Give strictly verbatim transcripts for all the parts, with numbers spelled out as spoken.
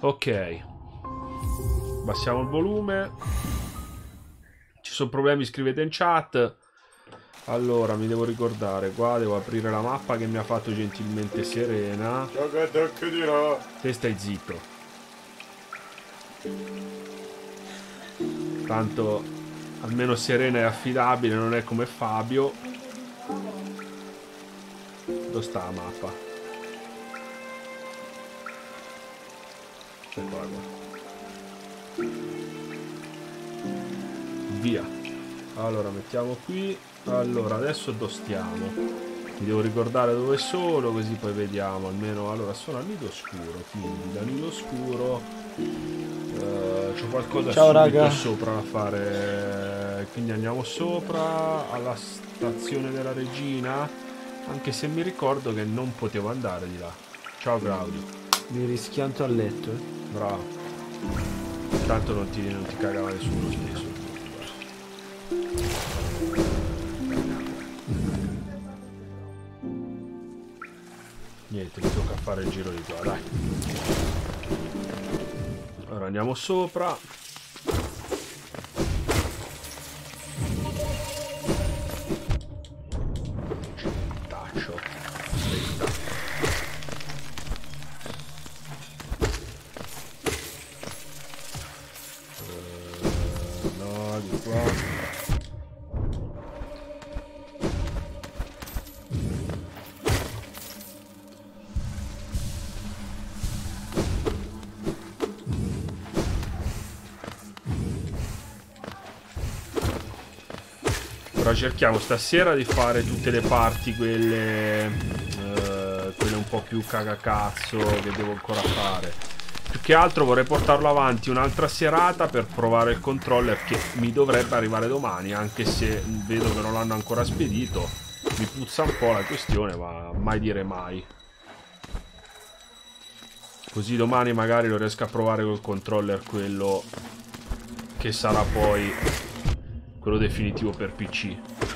Ok. Abbassiamo il volume. Ci sono problemi, scrivete in chat. Allora, mi devo ricordare, qua devo aprire la mappa che mi ha fatto gentilmente Serena. Te stai zitto. Tanto, almeno Serena è affidabile, non è come Fabio. Dove sta la mappa? Eccola qua. Via. Allora, mettiamo qui. Allora, adesso dove stiamo? Mi devo ricordare dove sono, così poi vediamo. Almeno, allora, sono al nido scuro, quindi da nido scuro uh, c'ho qualcosa Ciao, subito raga. sopra da fare. Quindi andiamo sopra alla stazione della regina, anche se mi ricordo che non potevo andare di là. Ciao Claudio. Mi rischianto a letto, eh. Bravo. Tanto non ti, non ti cagava nessuno stesso. Niente, mi tocca fare il giro di qua, dai. Ora andiamo sopra. Taccio. Aspetta. Uh, no, di qua. Cerchiamo stasera di fare tutte le parti quelle eh, quelle un po' più cagacazzo che devo ancora fare. Più che altro vorrei portarlo avanti un'altra serata per provare il controller, che mi dovrebbe arrivare domani, anche se vedo che non l'hanno ancora spedito. Mi puzza un po' la questione, ma mai dire mai. Così domani magari lo riesco a provare col controller, quello che sarà poi quello definitivo per P C.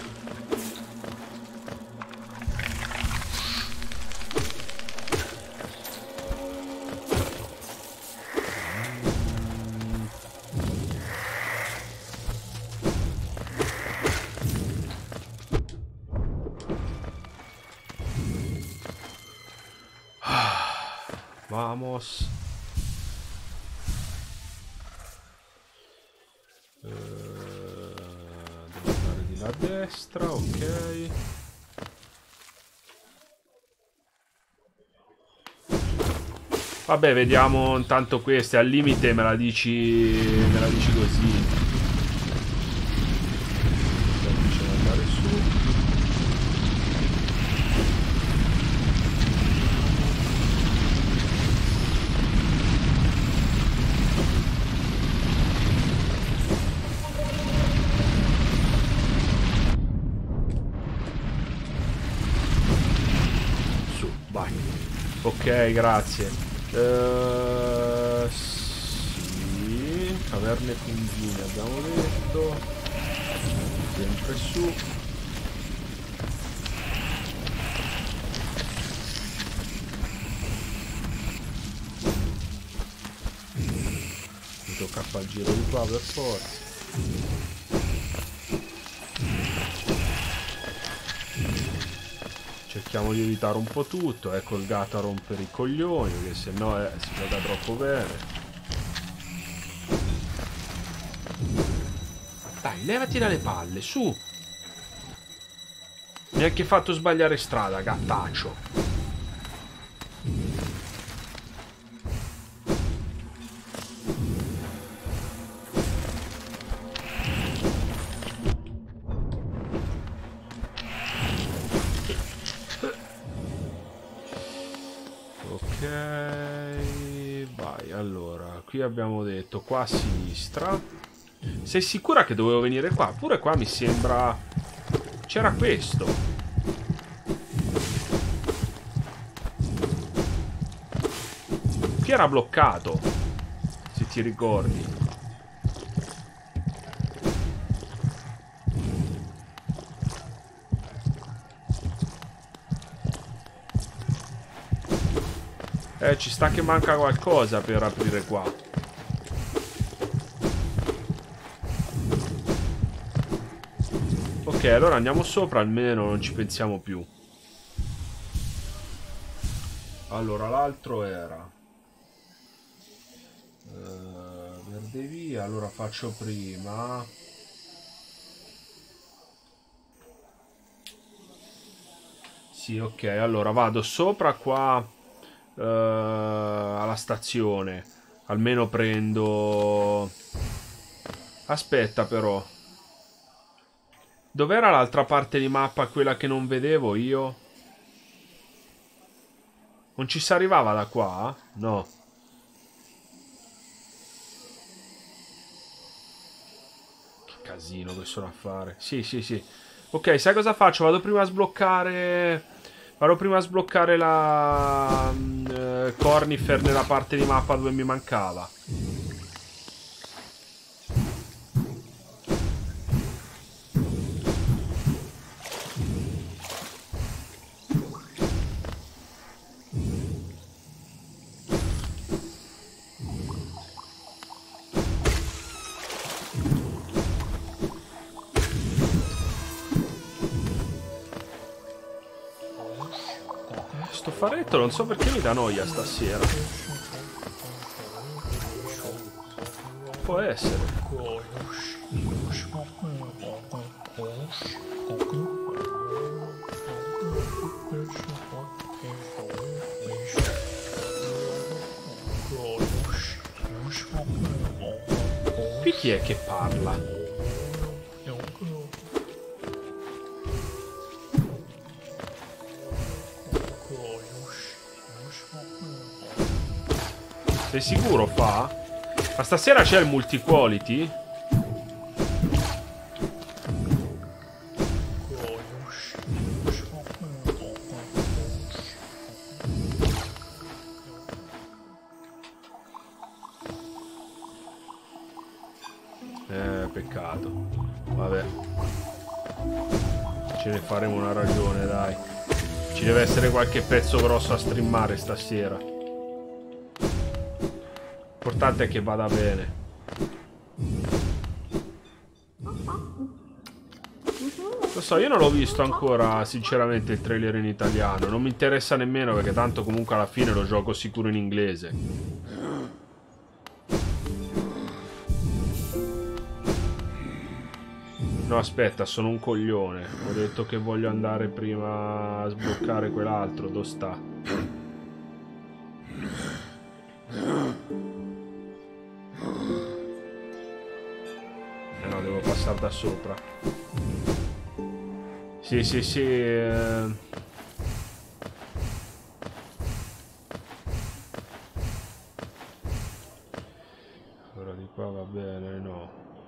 Vamos. A destra, ok. Vabbè, vediamo intanto queste. Al limite me la dici. Me la dici così. Facciamo andare su. Ok, grazie. Uh, sì, caverne fungine abbiamo detto. Sempre su. Mi tocca fare il giro di qua per forza. Cerchiamo di evitare un po' tutto. Ecco il gatto a rompere i coglioni, perché sennò eh, si gioca troppo bene. Dai, levati dalle palle, su. Mi hai anche fatto sbagliare strada, gattaccio. Qui abbiamo detto qua a sinistra. Sei sicura che dovevo venire qua? Pure qua mi sembra c'era questo. Qui era bloccato, se ti ricordi. Eh, ci sta che manca qualcosa per aprire qua. Ok, allora andiamo sopra, almeno non ci pensiamo più. Allora, l'altro era... Uh, verde via, allora faccio prima... Sì, ok, allora vado sopra qua uh, alla stazione. Almeno prendo... Aspetta però. Dov'era l'altra parte di mappa, quella che non vedevo io? Non ci si arrivava da qua? No. Che casino che sono a fare. Sì, sì, sì. Ok, sai cosa faccio? Vado prima a sbloccare... Vado prima a sbloccare la... Uh, Cornifer nella parte di mappa dove mi mancava. Non so perché mi dà noia stasera. Può essere. Qui chi è che parla? Sei sicuro fa? Ma stasera c'è il multi-quality? Eh, peccato. Vabbè. Ce ne faremo una ragione, dai. Ci deve essere qualche pezzo grosso a streamare stasera. L'importante è che vada bene. Lo so, io non l'ho visto ancora sinceramente il trailer in italiano. Non mi interessa nemmeno perché tanto comunque alla fine lo gioco sicuro in inglese. No, aspetta, sono un coglione. Ho detto che voglio andare prima a sbloccare quell'altro. Dove sta? Eh no, devo passare da sopra. Sì, sì, sì. Eh... Ora di qua va bene, no.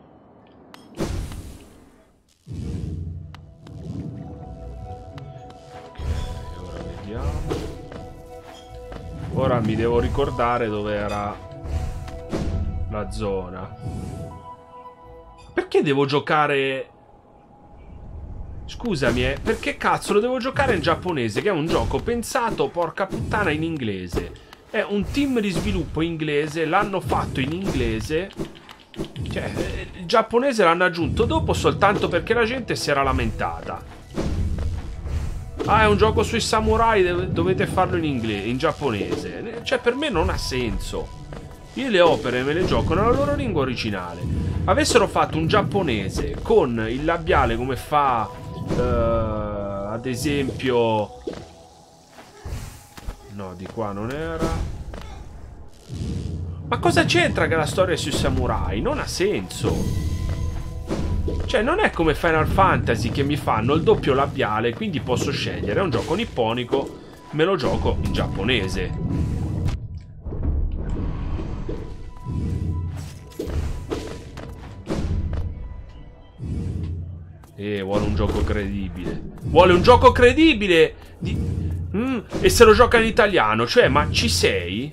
Ok, ora vediamo. Ora mi devo ricordare dove era la zona. Perché devo giocare... Scusami, eh, perché cazzo lo devo giocare in giapponese? Che è un gioco pensato, porca puttana, in inglese. È un team di sviluppo inglese, l'hanno fatto in inglese. Cioè, il giapponese l'hanno aggiunto dopo soltanto perché la gente si era lamentata. Ah, è un gioco sui samurai, dovete farlo in inglese, in giapponese. Cioè, per me non ha senso. Io le opere me le gioco nella loro lingua originale. Avessero fatto un giapponese con il labiale come fa uh, ad esempio... No, di qua non era. Ma cosa c'entra che la storia è sui samurai? Non ha senso. Cioè non è come Final Fantasy che mi fanno il doppio labiale, quindi posso scegliere. È un gioco nipponico, me lo gioco in giapponese. Eh, vuole un gioco credibile. Vuole un gioco credibile! Di... Mm, e se lo gioca in italiano, cioè, ma ci sei?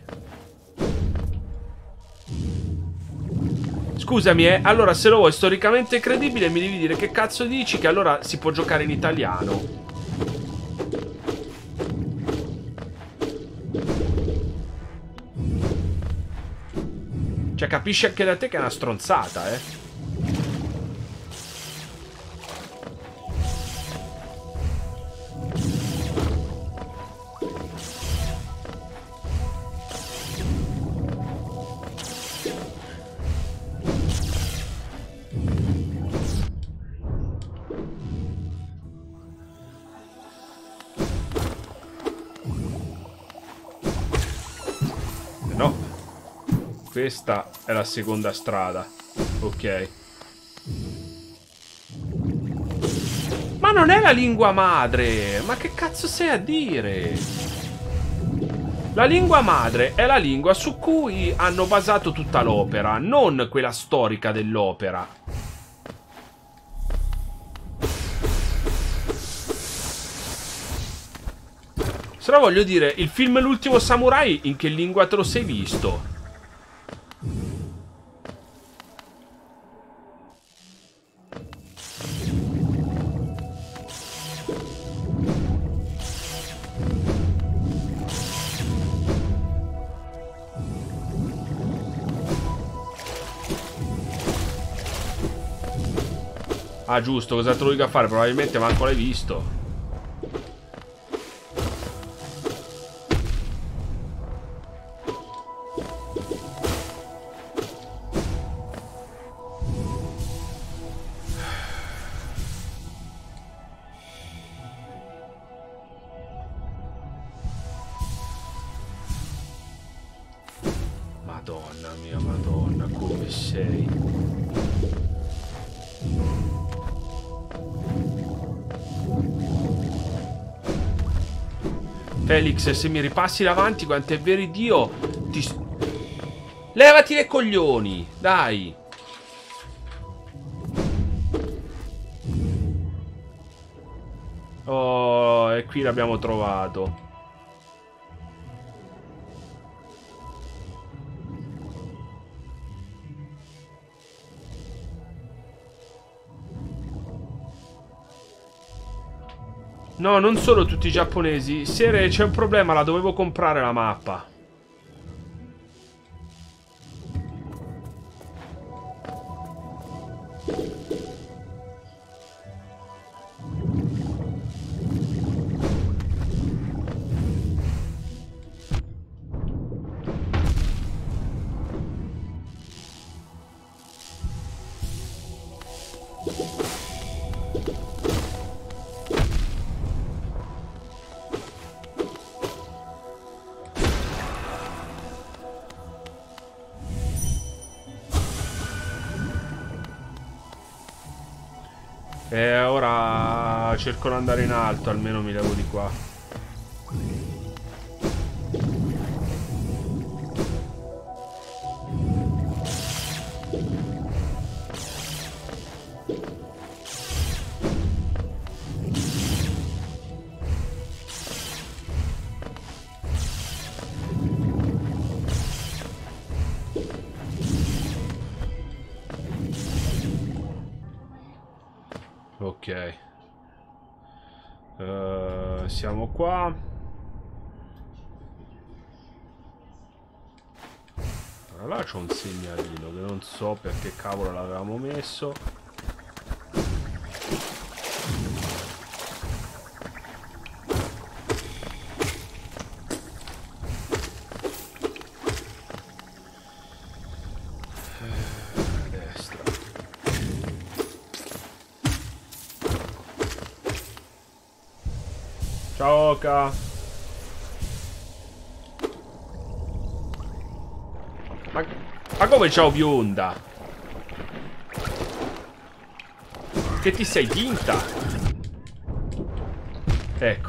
Scusami, eh. Allora, se lo vuoi storicamente credibile, mi devi dire che cazzo dici che allora si può giocare in italiano. capisci anche da te che è una stronzata, eh. Questa è la seconda strada. Ok. Ma non è la lingua madre! Ma che cazzo sei a dire? La lingua madre è la lingua su cui hanno basato tutta l'opera, non quella storica dell'opera. Se no voglio dire, il film L'ultimo samurai in che lingua te lo sei visto? Ah, giusto, cosa te lo dico a fare? Probabilmente manco l'hai visto. Madonna mia, Madonna, come sei? Felix, se mi ripassi davanti, quanto è vero Dio, ti... Levati le coglioni, dai. Oh, e qui l'abbiamo trovato. No, non solo tutti i giapponesi. Sere, c'è un problema, la dovevo comprare la mappa. E ora cerco di andare in alto, almeno mi levo di qua. Ok. Uh, siamo qua. Allora, là c'ho un segnalino che non so perché cavolo l'avevamo messo. Ciao Oka. Ma, ma come ciao bionda? Che ti sei vinta? Ecco.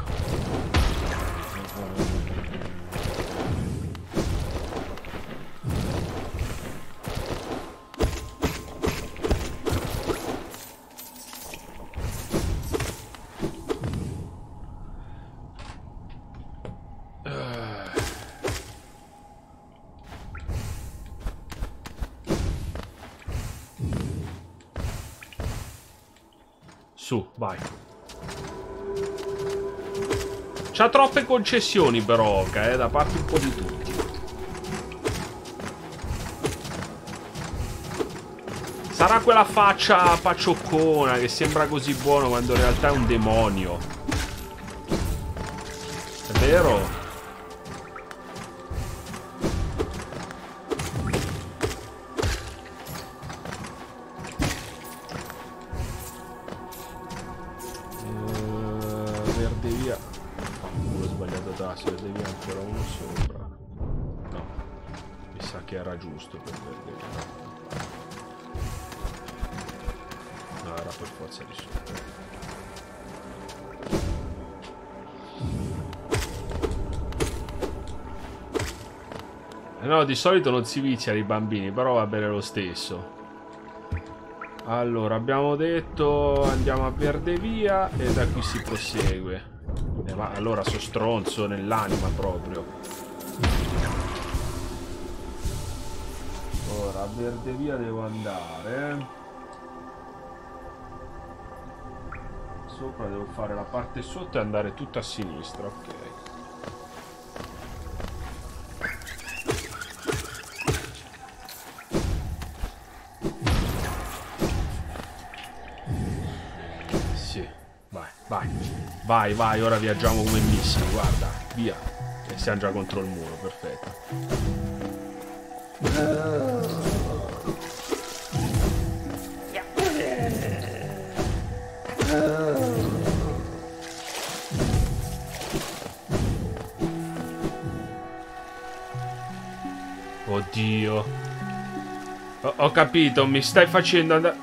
Su, vai. C'ha troppe concessioni però, eh, da parte un po' di tutti. ha quella faccia paccioccona che sembra così buono quando in realtà è un demonio. È vero? Uh, verde via. Oh, ho sbagliato tasto, verde via ancora uno sopra. No, mi sa che era giusto per verde via. No, era per forza di sopra. Eh no, di solito non si viziano i bambini, però va bene lo stesso. Allora, abbiamo detto andiamo a verde via e da qui si prosegue. Eh, ma allora so stronzo nell'anima proprio. Ora, a verde via devo andare. Sopra devo fare la parte sotto e andare tutta a sinistra, ok. Sì, vai, vai, vai, vai, ora viaggiamo come missili, guarda, via. E siamo già contro il muro, perfetto. Oddio. Ho, ho capito, mi stai facendo andare...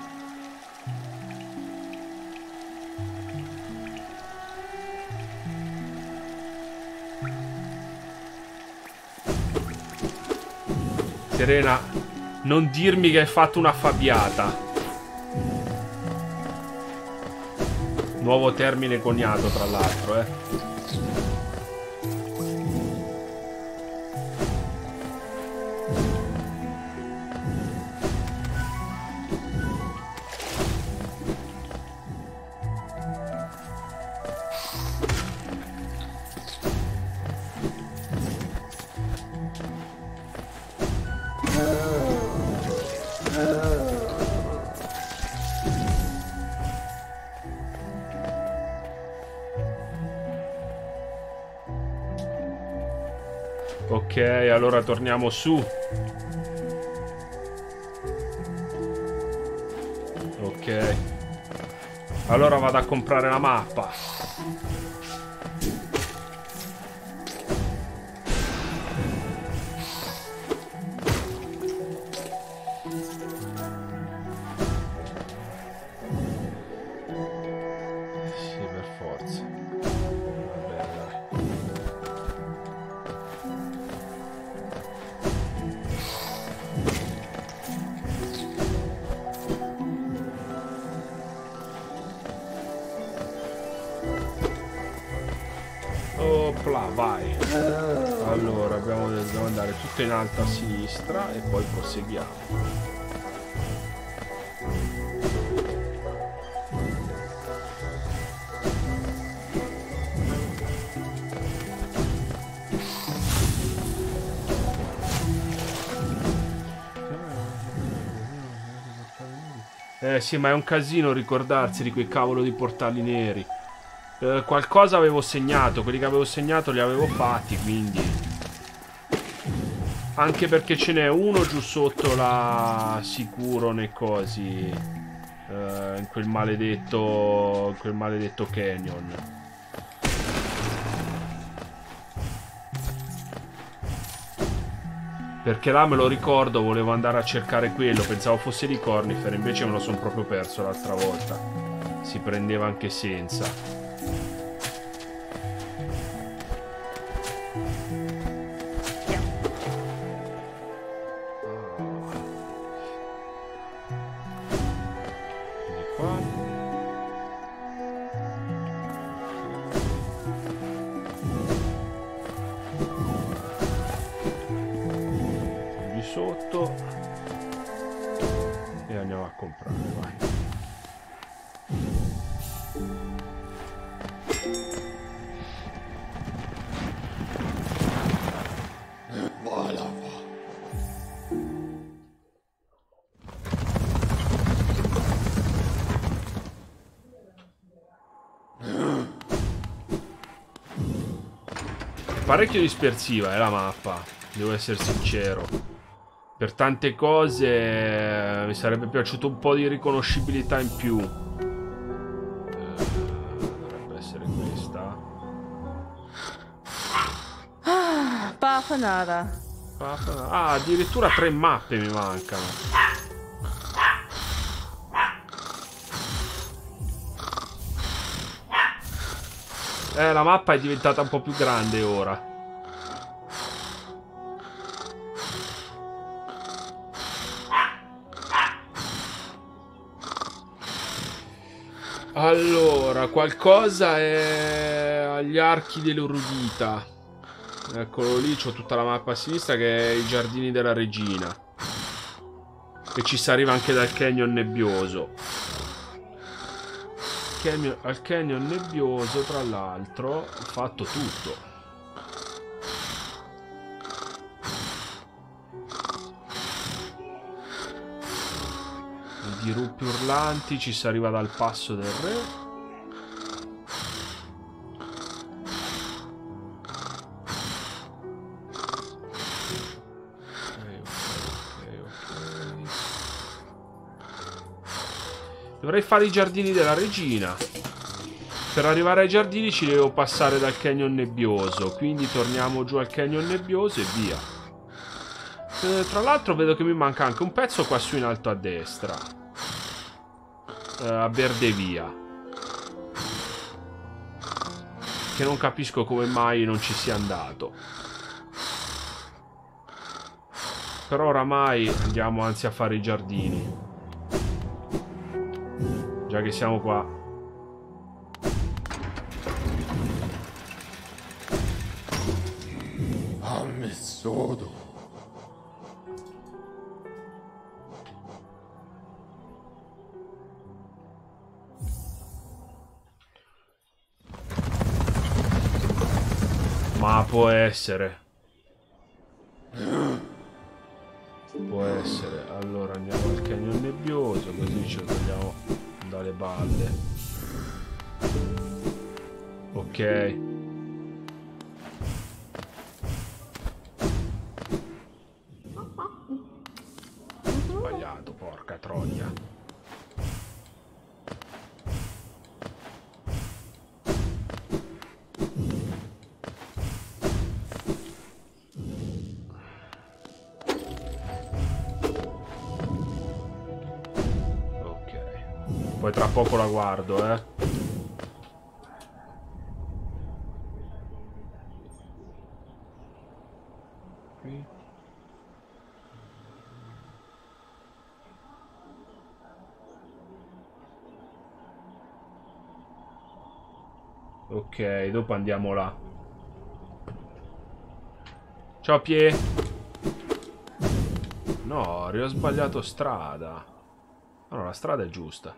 Serena, non dirmi che hai fatto una fabbiata. Nuovo termine coniato, tra l'altro, eh. Ok, allora torniamo su. Ok. Allora vado a comprare la mappa. Sì, per forza. Vabbè, dai. Opla, vai. Allora abbiamo, dobbiamo andare tutto in alto a sinistra e poi proseguiamo. Eh sì, ma è un casino ricordarsi di quei cavolo di portali neri. Eh, qualcosa avevo segnato, quelli che avevo segnato li avevo fatti, quindi... Anche perché ce n'è uno giù sotto la... sicuro nei cosi... Eh, in quel maledetto... in quel maledetto canyon. Perché là me lo ricordo, volevo andare a cercare quello, pensavo fosse di Cornifer, invece me lo sono proprio perso l'altra volta. Si prendeva anche senza. Sotto e andiamo a comprare, vai. parecchio dispersiva, è la mappa. Devo essere sincero. Per tante cose eh, mi sarebbe piaciuto un po' di riconoscibilità in più. Eh, dovrebbe essere questa. Ah, Bafanada. Ah, addirittura tre mappe mi mancano. Eh, la mappa è diventata un po' più grande ora. Allora, qualcosa è agli archi dell'Erudita. Eccolo lì, c'ho tutta la mappa a sinistra che è i giardini della regina. E ci si arriva anche dal canyon nebbioso. Canyon, al canyon nebbioso, tra l'altro, ho fatto tutto. I diruppi urlanti, ci si arriva dal passo del re. Dovrei fare i giardini della regina. Per arrivare ai giardini ci devo passare dal canyon nebbioso. Quindi torniamo giù al canyon nebbioso e via. eh, Tra l'altro vedo che mi manca anche un pezzo qua su in alto a destra, eh, a Berdevia, che non capisco come mai non ci sia andato. Però oramai andiamo anzi a fare i giardini, già che siamo qua. Ammesodo. Ma può essere. Può essere. Allora andiamo al canyon nebbioso, così ci togliamo dalle balle. Ok. Sbagliato, porca troia. Poi tra poco la guardo, eh. Qui. Ok, dopo andiamo là. Ciao Pie. No, io ho sbagliato strada. Allora, la strada è giusta.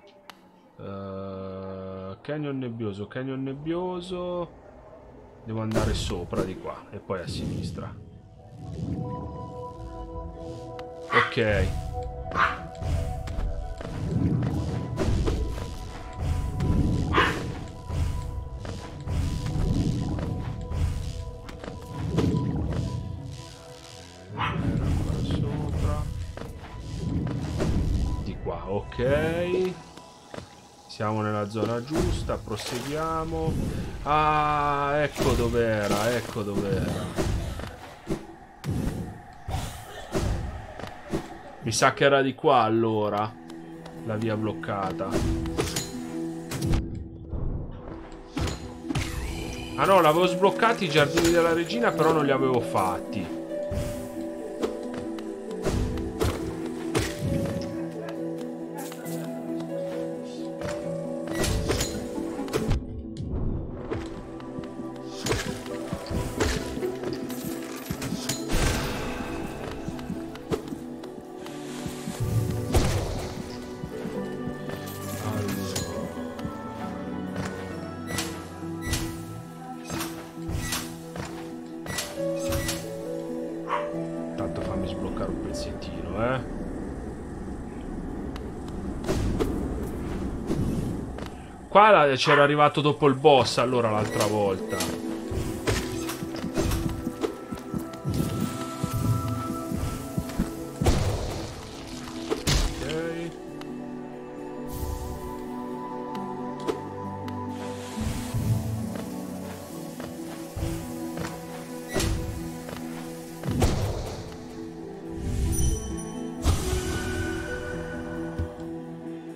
Uh, canyon nebbioso, canyon nebbioso. Devo andare sopra di qua e poi a sinistra. Ok. Sopra. Di qua, ok. Siamo nella zona giusta, proseguiamo. Ah, ecco dov'era, ecco dov'era. Mi sa che era di qua allora, la via bloccata. Ah no, l'avevo sbloccati i giardini della regina, però non li avevo fatti. Qua c'era arrivato dopo il boss allora l'altra volta.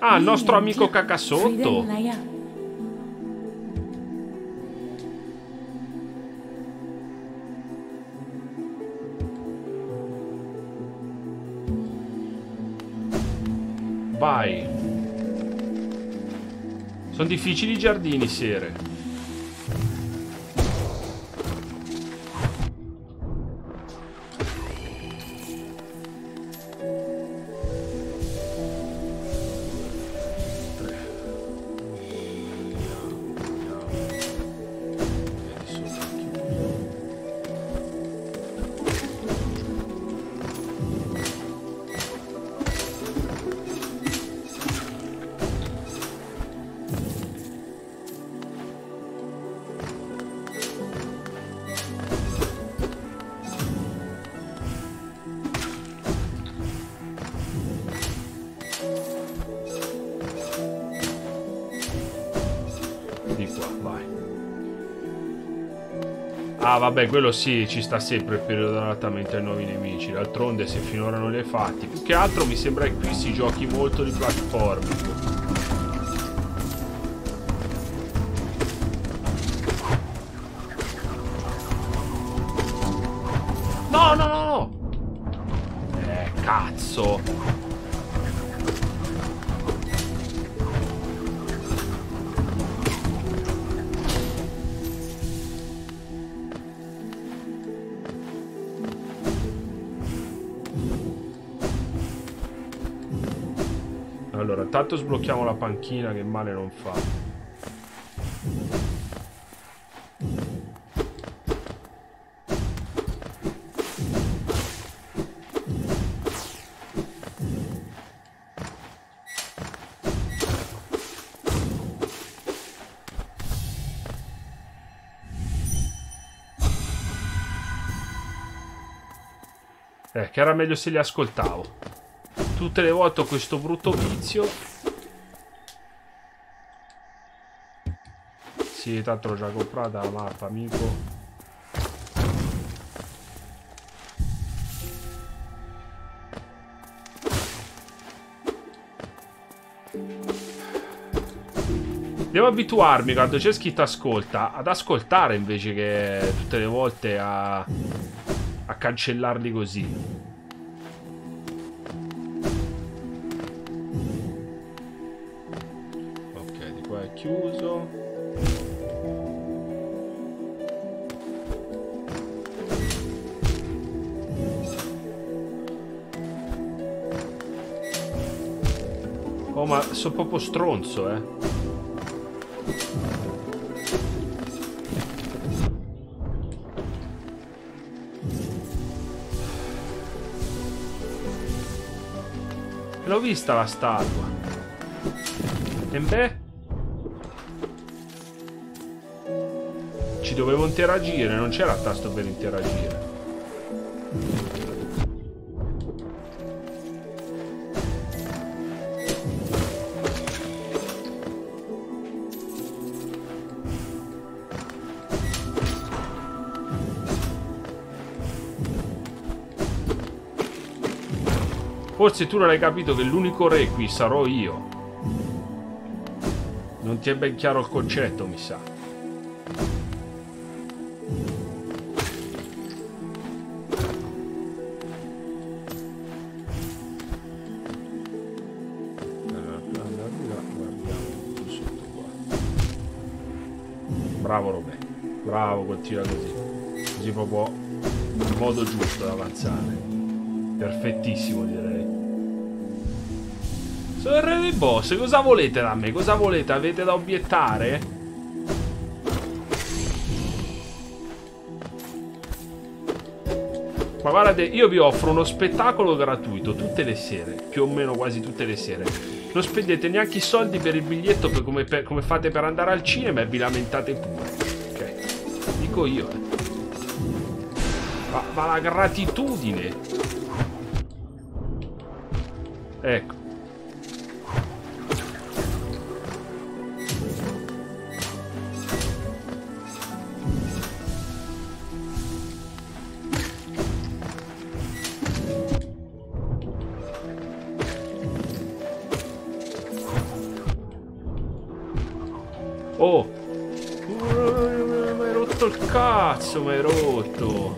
Ah, il nostro amico Cacasotto. Vai. Sono difficili i giardini, sere. Ah vabbè, quello sì, ci sta sempre il periodo di adattamento ai nuovi nemici. D'altronde se finora non li hai fatti. Più che altro mi sembra che qui si giochi molto di platforming. No, no, no, no! Eh, cazzo! Allora, intanto sblocchiamo la panchina che male non fa. Eh, che era meglio se li ascoltavo. Tutte le volte ho questo brutto vizio. Sì, tanto l'ho già comprata la mappa, amico. Devo abituarmi quando c'è scritto ascolta ad ascoltare invece che tutte le volte a, a cancellarli così. Chiuso. Oh, ma sono proprio stronzo, eh. L'ho vista la statua. E beh, ci dovevo interagire, non c'era il tasto per interagire. Forse tu non hai capito che l'unico re qui sarò io. Non ti è ben chiaro il concetto, mi sa. Bravo Robè, bravo, continua così. Così proprio il modo giusto da avanzare. Perfettissimo, direi. Sono il re dei boss, cosa volete da me? Cosa volete? Avete da obiettare? Ma guardate, io vi offro uno spettacolo gratuito tutte le sere, più o meno quasi tutte le sere. Non spendete neanche i soldi per il biglietto per come, per, come fate per andare al cinema e vi lamentate pure. Ok, dico io, eh. Ma, ma la gratitudine. Ecco. Oh! Uh, mi hai rotto il cazzo, mi hai rotto!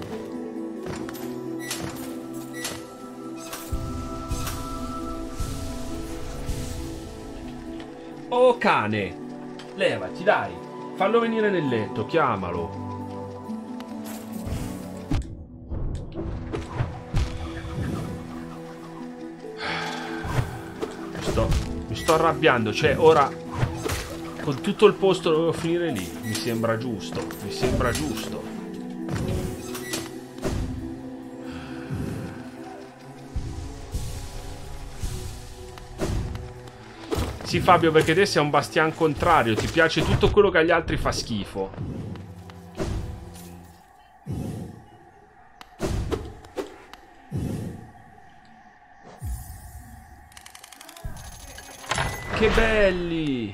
Oh cane! Levati, dai! Fallo venire nel letto, chiamalo! Mi sto, mi sto arrabbiando, cioè ora con tutto il posto dovevo finire lì. Mi sembra giusto, mi sembra giusto. Sì Fabio, perché te sei un bastian contrario, ti piace tutto quello che agli altri fa schifo. Che belli!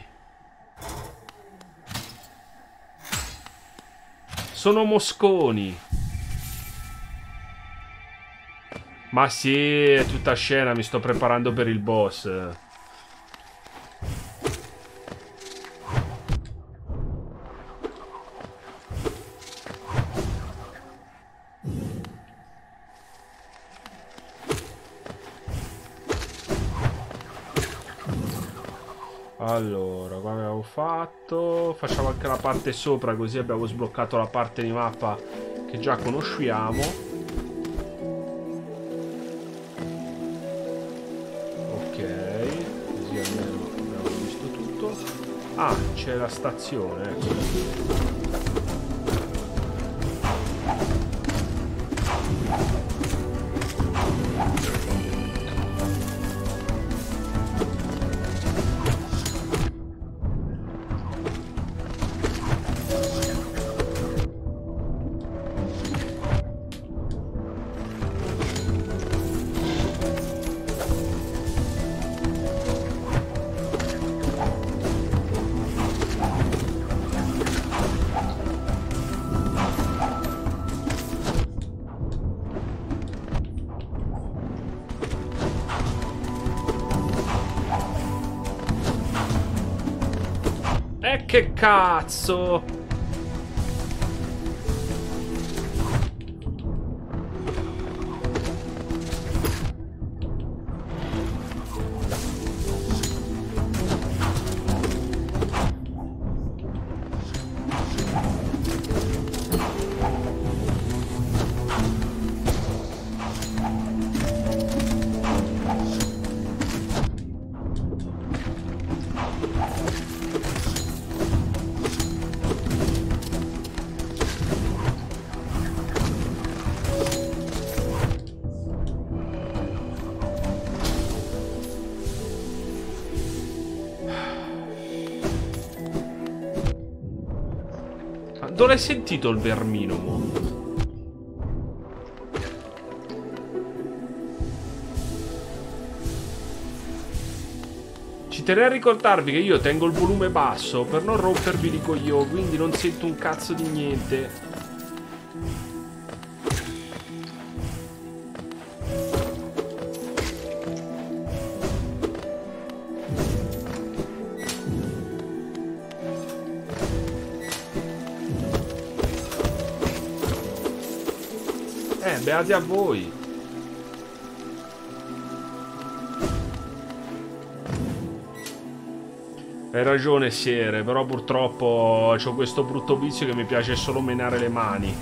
Sono mosconi. Ma sì, è tutta scena, mi sto preparando per il boss. Allora, qua abbiamo fatto. Facciamo anche la parte sopra, così abbiamo sbloccato la parte di mappa che già conosciamo. Ok, così almeno abbiamo visto tutto. Ah, c'è la stazione, ecco. E che cazzo! Dove l'hai sentito il vermino, mo? Ci terrei a ricordarvi che io tengo il volume basso per non rompervi di coglioni, quindi non sento un cazzo di niente. Eh, beati a voi. Hai ragione, Siere, però purtroppo ho questo brutto vizio che mi piace solo menare le mani.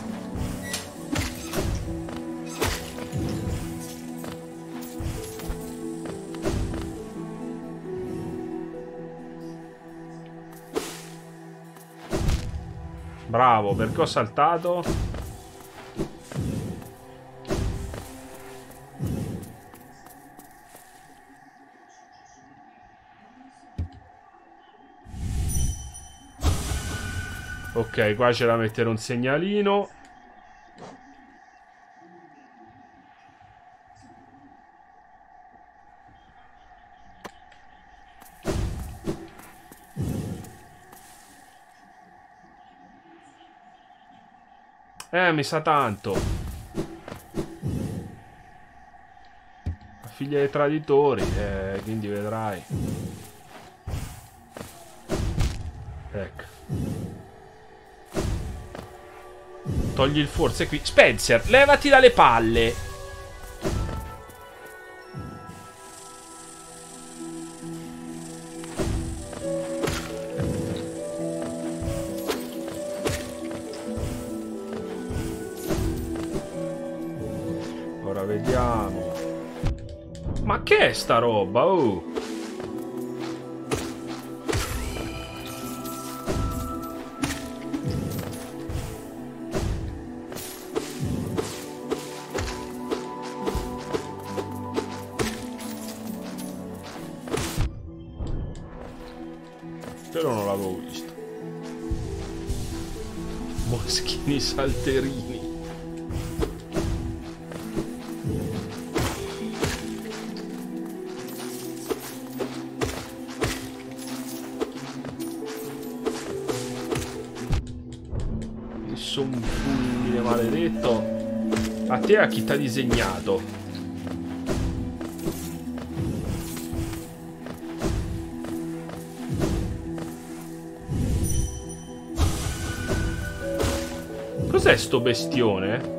Bravo, perché ho saltato? Ok, qua c'è da mettere un segnalino. Eh, mi sa tanto. La figlia dei traditori, eh, quindi vedrai. Ecco. Togli il forse qui. Spencer, levati dalle palle. Ora vediamo. Ma che è sta roba? Oh. Però non l'avevo visto. Moschini salterini. Un fulmine maledetto. A te, a chi t'ha disegnato? Cos'è sto bestione?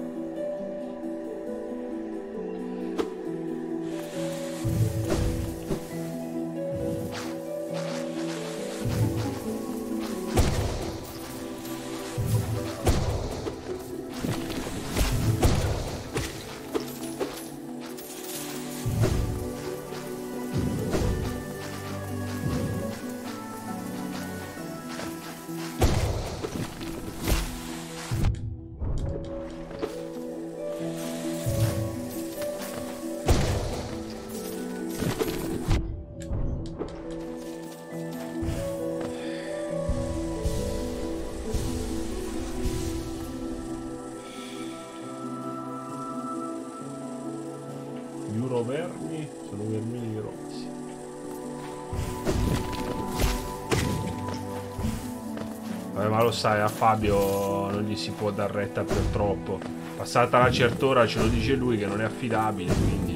Vermi, sono vermini grossi. Vabbè, ma lo sai, a Fabio non gli si può dar retta per troppo. Passata la certa ora ce lo dice lui che non è affidabile, quindi...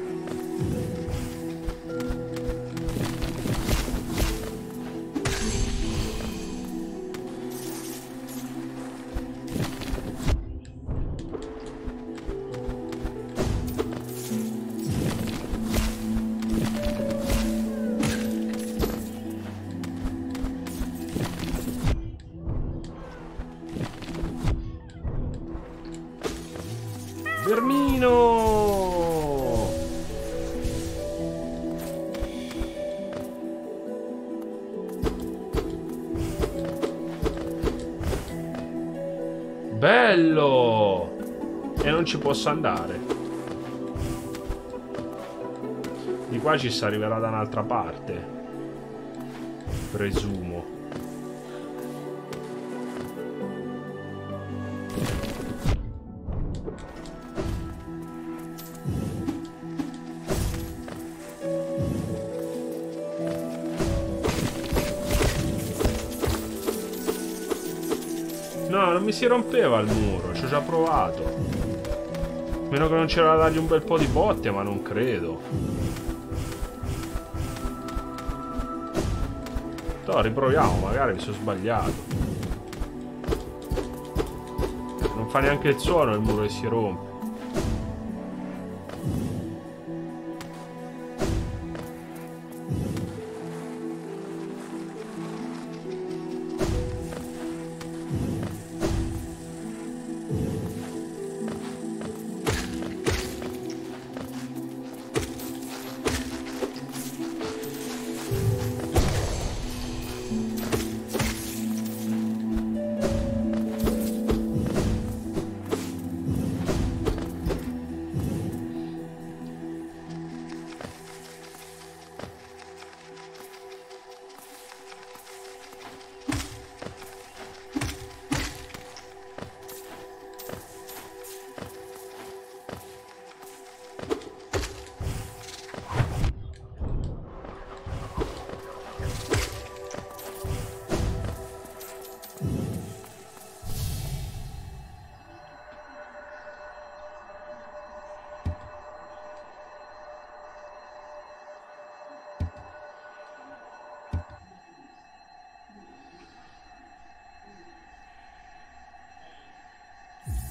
Vermino! Bello! E non ci posso andare. Di qua ci si arriverà da un'altra parte. Presumo. No, non mi si rompeva il muro, ci ho già provato. Meno che non c'era da dargli un bel po' di botte, ma non credo. No, riproviamo, magari mi sono sbagliato. Non fa neanche il suono il muro che si rompe.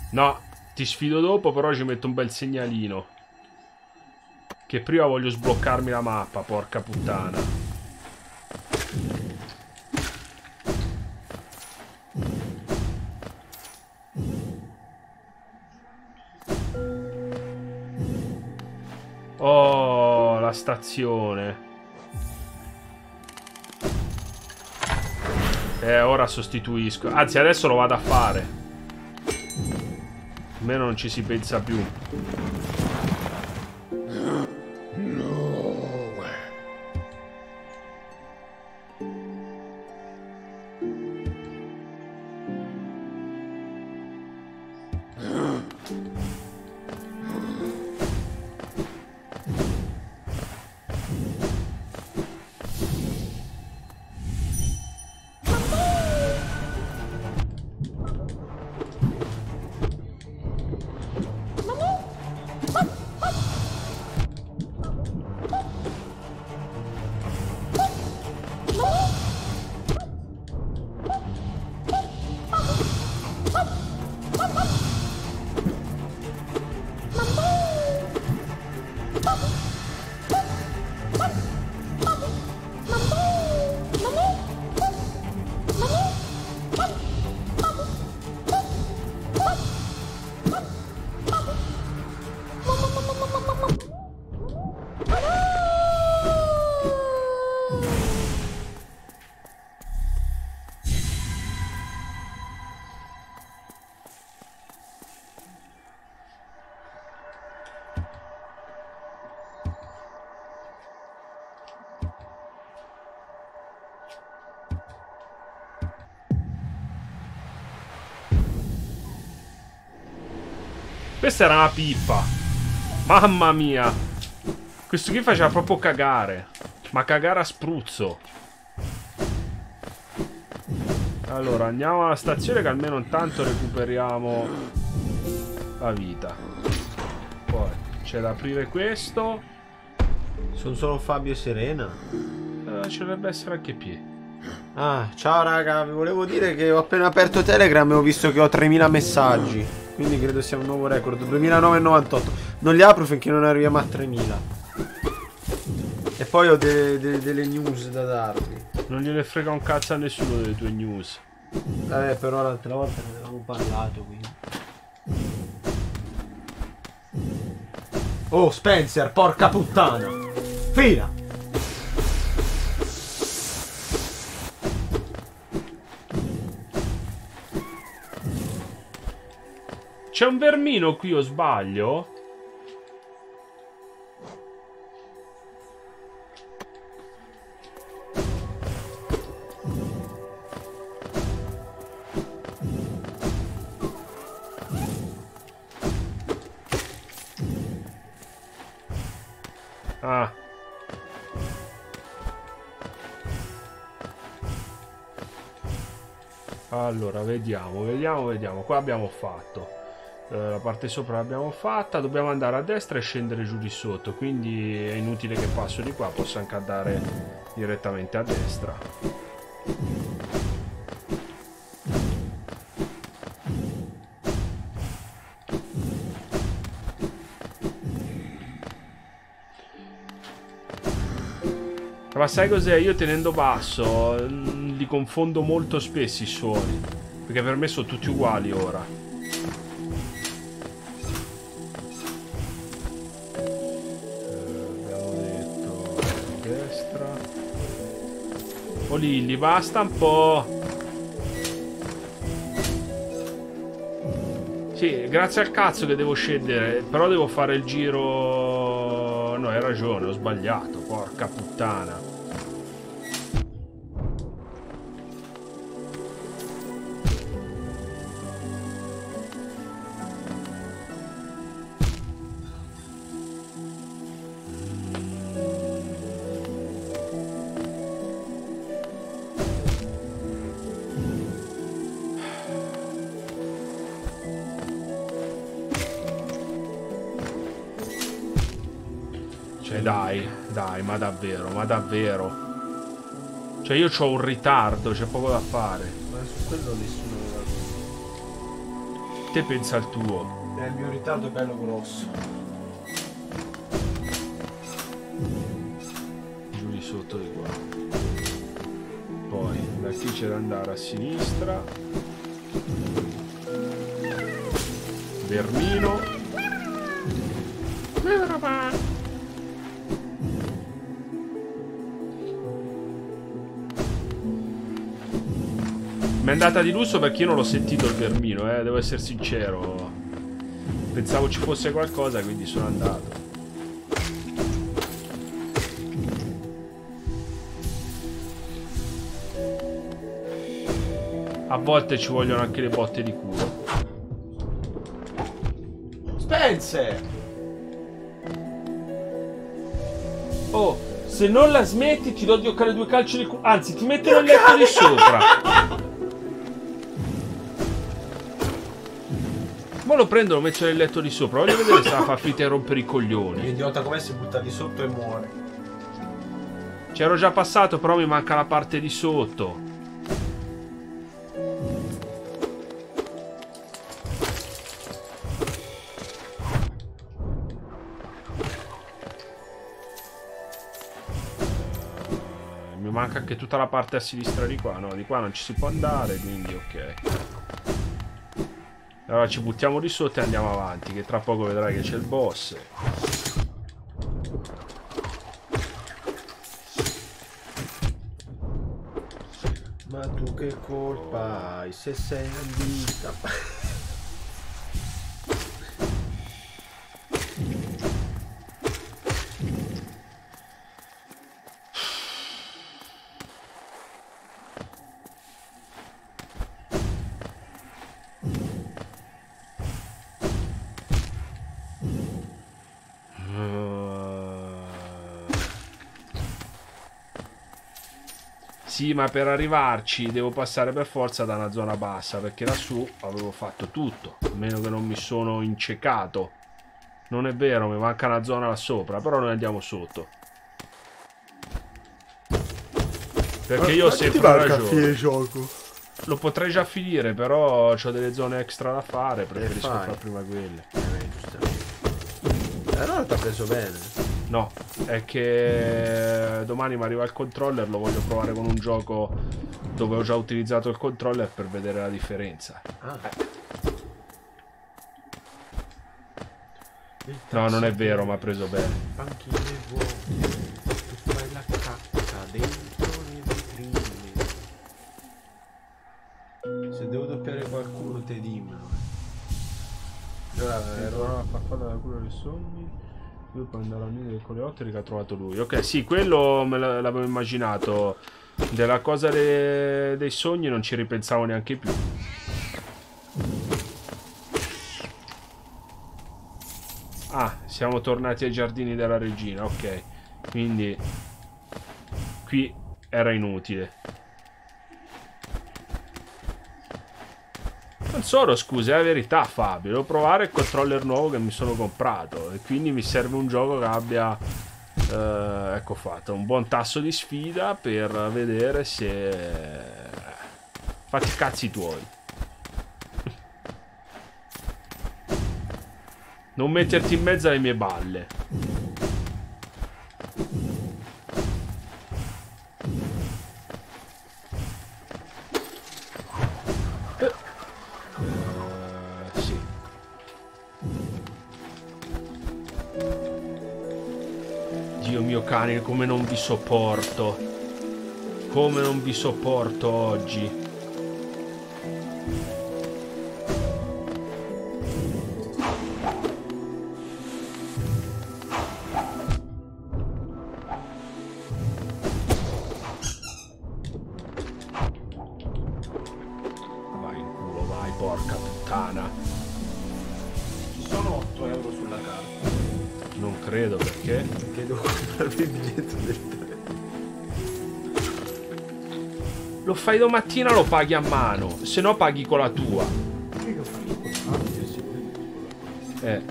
No, ti sfido dopo, però ci metto un bel segnalino. Che prima voglio sbloccarmi la mappa, porca puttana. Oh, la stazione. Eh, ora sostituisco. Anzi, adesso lo vado a fare. Almeno non ci si pensa più. Questa era una pippa. Mamma mia. Questo qui faceva proprio cagare. Ma cagare a spruzzo. Allora andiamo alla stazione, che almeno intanto recuperiamo la vita. Poi c'è da aprire questo. Sono solo Fabio e Serena. eh, Ci dovrebbe essere anche P. Ah, ciao raga, vi volevo dire che ho appena aperto Telegram e ho visto che ho tremila messaggi. Quindi credo sia un nuovo record, duemilanove e novantotto. Non li apro finché non arriviamo a tremila. E poi ho de de delle news da darvi. Non gliene frega un cazzo a nessuno delle tue news. Eh, però l'altra volta ne avevamo parlato, quindi. Oh, Spencer, porca puttana! Fila! C'è un vermino qui, o sbaglio? Ah. Allora, vediamo, vediamo, vediamo. Qua abbiamo fatto. La parte sopra l'abbiamo fatta, dobbiamo andare a destra e scendere giù di sotto, quindi è inutile che passo di qua, posso anche andare direttamente a destra. Ma sai cos'è? Io tenendo basso li confondo molto spesso i suoni, perché per me sono tutti uguali ora. Oh Lilli, basta un po'. Sì, grazie al cazzo che devo scendere. Però devo fare il giro. No, hai ragione, ho sbagliato. Porca puttana. Cioè dai, dai, ma davvero, ma davvero. Cioè io c'ho un ritardo, c'è poco da fare. Ma su quello nessuno aveva. te pensa al tuo. Eh, il mio ritardo è bello grosso. Giù di sotto di qua. Poi da qui c'è da andare a sinistra. Vermino. Mi è andata di lusso perché io non l'ho sentito il vermino, eh, devo essere sincero. Pensavo ci fosse qualcosa, quindi sono andato. A volte ci vogliono anche le botte di culo. Spencer! Oh, se non la smetti ti do di occare due calci di culo. Anzi, ti metto nel letto di sopra. Ma lo prendo e lo metto nel letto di sopra. Voglio vedere se la fa finta di rompere i coglioni. Idiota come si butta di sotto e muore. C'ero già passato, però mi manca la parte di sotto. Mi manca anche tutta la parte a sinistra di qua. No, di qua non ci si può andare, quindi ok. Allora ci buttiamo di sotto e andiamo avanti, che tra poco vedrai che c'è il boss. Ma tu che colpa hai se sei ambita? Sì, ma per arrivarci devo passare per forza da una zona bassa, perché lassù avevo fatto tutto, a meno che non mi sono incecato. Non è vero, mi manca una zona là sopra, però noi andiamo sotto. Perché io ho sempre ragione. Gioco. Lo potrei già finire, però ho delle zone extra da fare, preferisco fare prima quelle. Eh, giustamente. Allora ti ha preso bene. No, è che domani mi arriva il controller, lo voglio provare con un gioco dove ho già utilizzato il controller per vedere la differenza. Ah. Eh. No, non è vero, mi ha preso bene. Panchine vuote, tu fai la cacca dentro le vetrine. Se devo doppiare qualcuno te dimmelo. Allora, ero una farfalla della cura dei sogni. Lui può andare al nido dei coleotteri che ha trovato lui. Ok, sì, quello me l'avevo immaginato. Della cosa de dei sogni non ci ripensavo neanche più. Ah, siamo tornati ai giardini della regina, ok. Quindi qui era inutile. Non solo, scusa, è la verità, Fabio. Devo provare il controller nuovo che mi sono comprato. E quindi mi serve un gioco che abbia, eh, ecco fatto, un buon tasso di sfida per vedere se... Fatti i cazzi tuoi. Non metterti in mezzo alle mie balle. Dio mio cane, come non vi sopporto. Come non vi sopporto oggi. Vai in culo, vai, porca puttana. Ci sono otto euro sulla carta. Non credo, perché? Perché devo comprarmi il biglietto del treno. Lo fai domattina, lo paghi a mano, se no paghi con la tua. Che lo fai con la Eh.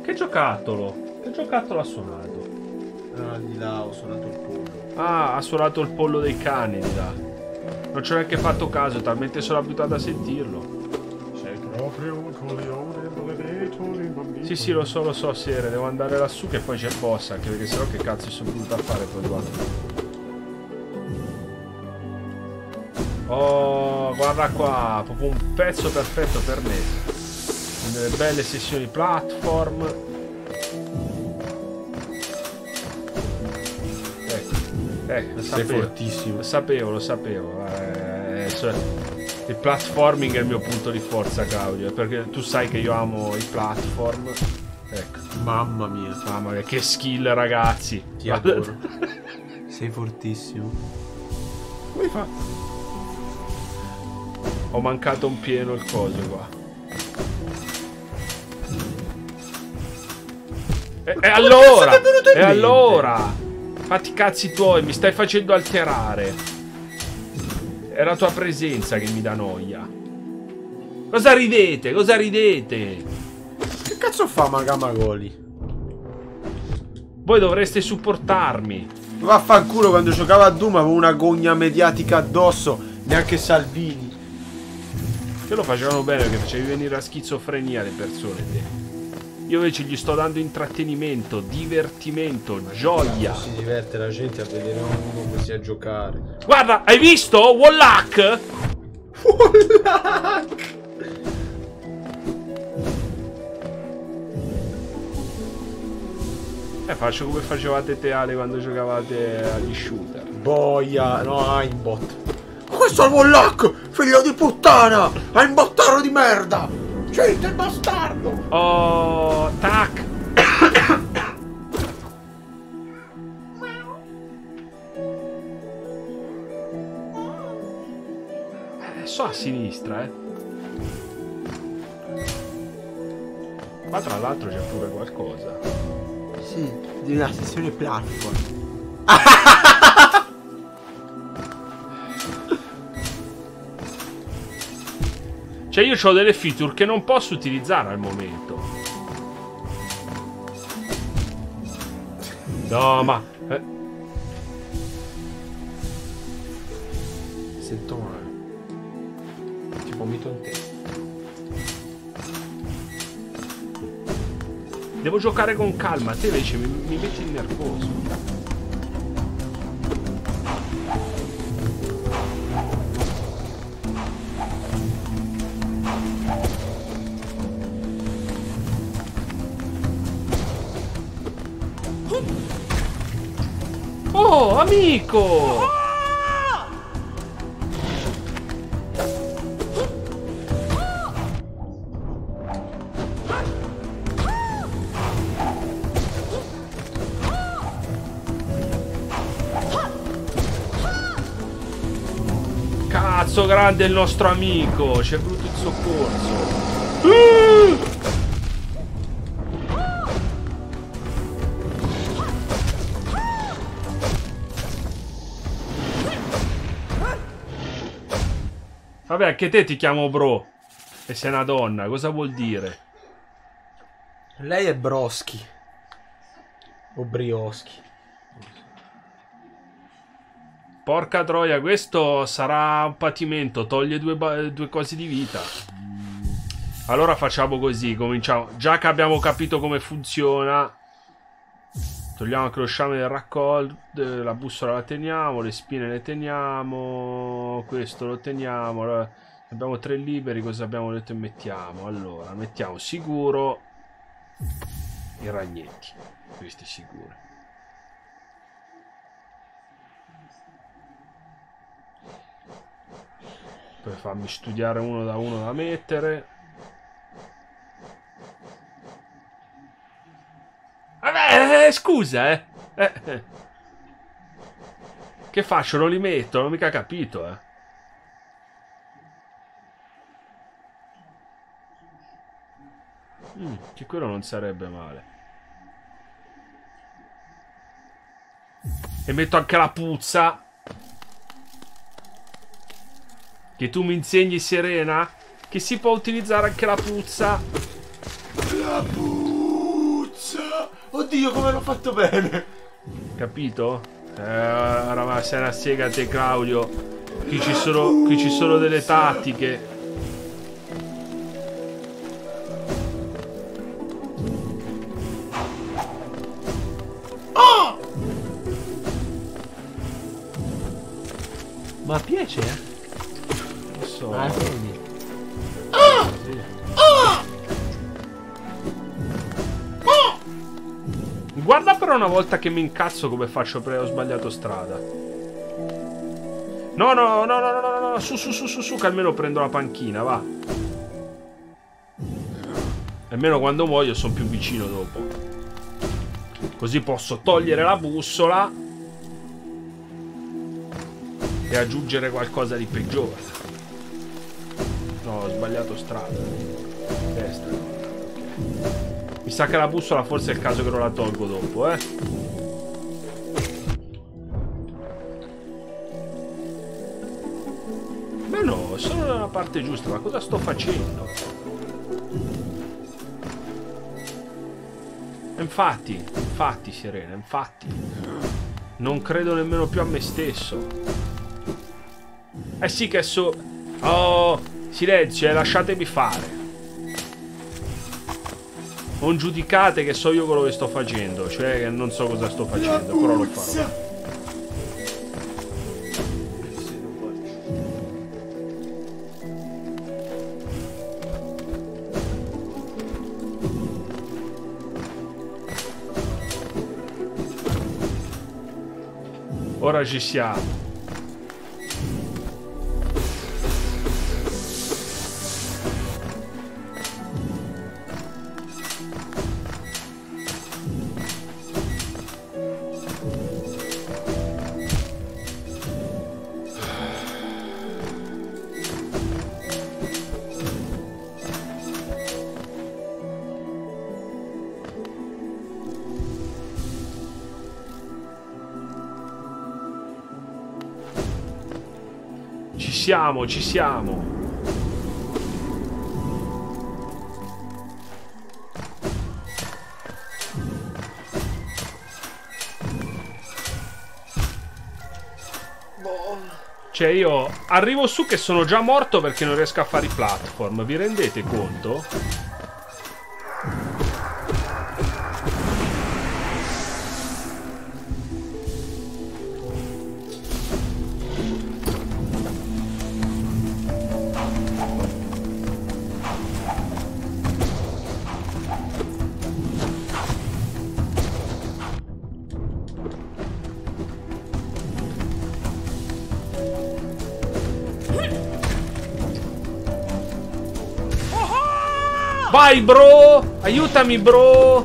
Che giocattolo? Che giocattolo ha suonato? Ah, di là ho suonato il pollo. Ah, ha suonato il pollo dei cani di là. Non ci ho neanche fatto caso, talmente sono abituato a sentirlo. Sei proprio un coglione, maledetto di bambino. Sì, sì, lo so, lo so, Sere, devo andare lassù che poi c'è il boss, anche perché sennò che cazzo sono venuto a fare poi qua. Oh, guarda qua, proprio un pezzo perfetto per me. Delle belle sessioni platform. Ecco, ecco, lo Sei sapevo. fortissimo. Lo sapevo, lo sapevo. Eh, cioè, il platforming è il mio punto di forza, Claudio, perché tu sai che io amo i platform. Ecco. Mamma mia. Mamma mia, che skill, ragazzi. Ti adoro. Sei fortissimo. Come hai fatto? Ho mancato un pieno il coso qua. E, e allora? E allora? Fatti i cazzi tuoi, mi stai facendo alterare. È la tua presenza che mi dà noia. Cosa ridete? Cosa ridete? Che cazzo fa Magamagoli? Voi dovreste supportarmi. Vaffanculo, quando giocava a Doom avevo una gogna mediatica addosso. Neanche Salvini. Che lo facevano bene perché facevi venire la schizofrenia alle persone te. Io invece gli sto dando intrattenimento, divertimento, gioia. Si diverte la gente a vedere uno così a giocare. Guarda, hai visto? Wallach? Wallach! Eh, faccio come facevate te, Ale, quando giocavate agli shooter. Boia, no, aimbot. Questo è il Wallach, figlio di puttana! Aimbottaro di merda! Gente, il bastardo! Oh, tac! Eh, so a sinistra, eh. Ma tra l'altro c'è pure qualcosa. Sì, di una sessione platform. Cioè io ho delle feature che non posso utilizzare al momento. No, ma... Eh. Sento male. Ti vomito in testa. Devo giocare con calma, te invece mi, mi metti nervoso. Oh, amico! Cazzo, grande il nostro amico! Ci è venuto il soccorso. Uh! Vabbè, anche te ti chiamo bro. E sei una donna, cosa vuol dire? Lei è Broschi. O Brioschi. Porca troia, questo sarà un patimento. Toglie due, due cose di vita. Allora facciamo così, cominciamo. Già che abbiamo capito come funziona, togliamo anche lo sciame del raccolto. La bussola la teniamo, le spine le teniamo, questo lo teniamo. Abbiamo tre liberi, cosa abbiamo detto e mettiamo? Allora, mettiamo sicuro i ragnetti, questi sicuri. Poi fammi studiare uno da uno da mettere. Vabbè, eh, scusa, eh. eh. Che faccio? Non li metto? Non ho mica capito, eh. Mm, che quello non sarebbe male. E metto anche la puzza. Che tu mi insegni, Serena, che si può utilizzare anche la puzza. La puzza! Oddio, come l'ho fatto bene. Capito? Eh, ora sei una sega te, Claudio. Qui ci sono, qui ci sono delle tattiche. Oh! Ma piace, eh? Non so. Ah, vedi. Guarda però una volta che mi incazzo come faccio perché ho sbagliato strada. No, no, no, no, no, no, no, su, su, su, su, su, che almeno prendo la panchina, va. Almeno quando muoio sono più vicino dopo. Così posso togliere la bussola e aggiungere qualcosa di peggiore. No, ho sbagliato strada. Destra. Ok. Mi sa che la bussola forse è il caso che non la tolgo dopo, eh. Ma no, sono nella parte giusta, ma cosa sto facendo? Infatti, infatti, Serena, infatti. Non credo nemmeno più a me stesso. Eh sì che so... Oh, silenzio, eh, lasciatemi fare. Non giudicate che so io quello che sto facendo. Cioè che non so cosa sto facendo, però lo farò. Ora ci siamo. Ci siamo, ci siamo. Cioè io arrivo su che sono già morto perché non riesco a fare i platform. Vi rendete conto? Vai bro! Aiutami bro!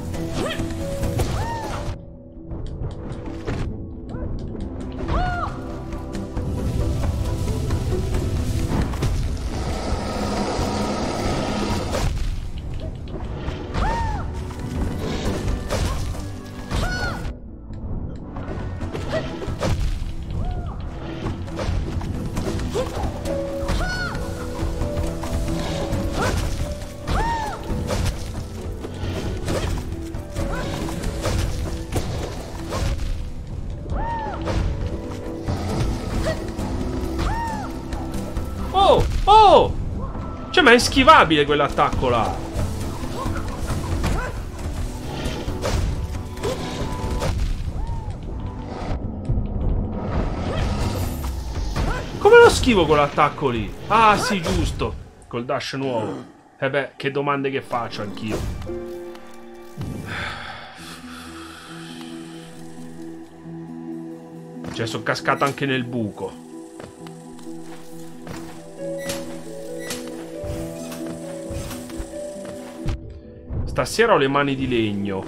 Oh! Oh! Cioè, ma è schivabile quell'attacco là. Come lo schivo quell'attacco lì? Ah, sì, giusto. Col dash nuovo. E eh beh, che domande che faccio anch'io. Cioè, sono cascato anche nel buco. Stasera ho le mani di legno.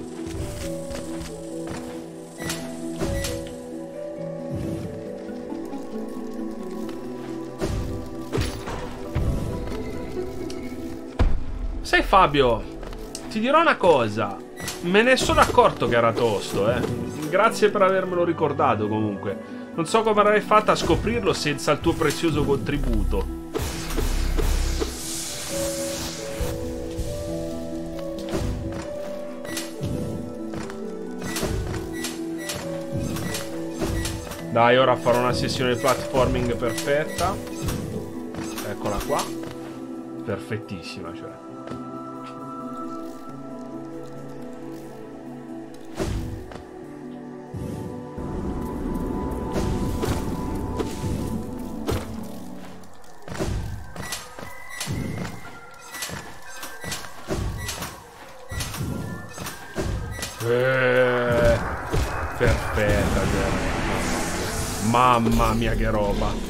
Sai Fabio, ti dirò una cosa. Me ne sono accorto che era tosto, eh. Grazie per avermelo ricordato comunque. Non so come avrei fatto a scoprirlo senza il tuo prezioso contributo. Dai, ora farò una sessione platforming perfetta. Eccola qua. Perfettissima, cioè. Eh, perfetta, cioè. Mamma mia che roba.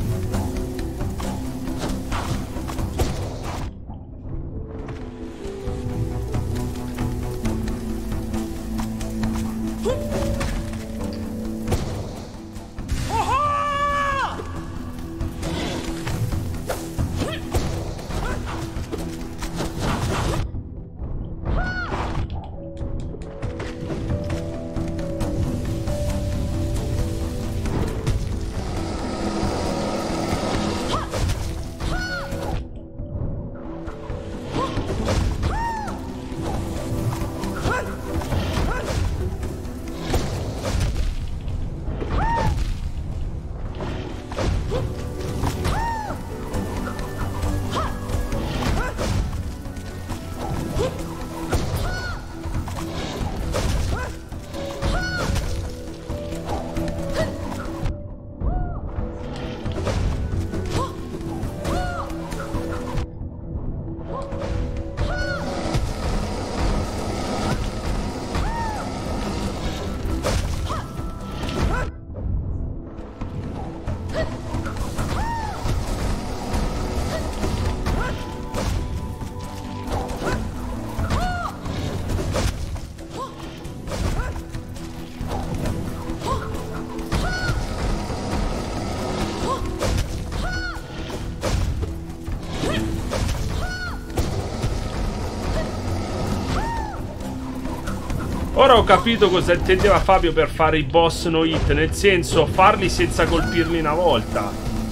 Ora ho capito cosa intendeva Fabio per fare i boss no hit, nel senso farli senza colpirli una volta.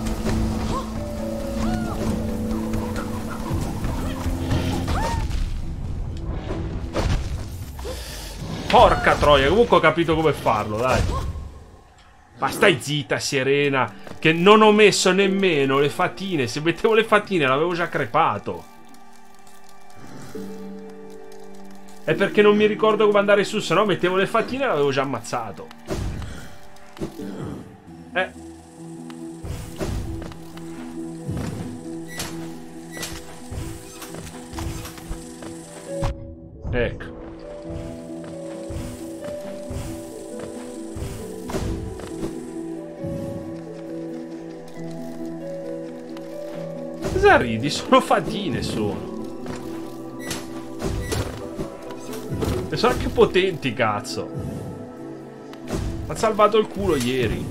Porca troia, comunque ho capito come farlo, dai. Ma stai zitta, Serena, che non ho messo nemmeno le fatine. Se mettevo le fatine l'avevo già crepato. È perché non mi ricordo come andare su, se no mettevo le fatine e l'avevo già ammazzato. Eh. Ecco. Cosa ridi? Sono fatine, sono. E sono anche potenti, cazzo. Mi ha salvato il culo ieri.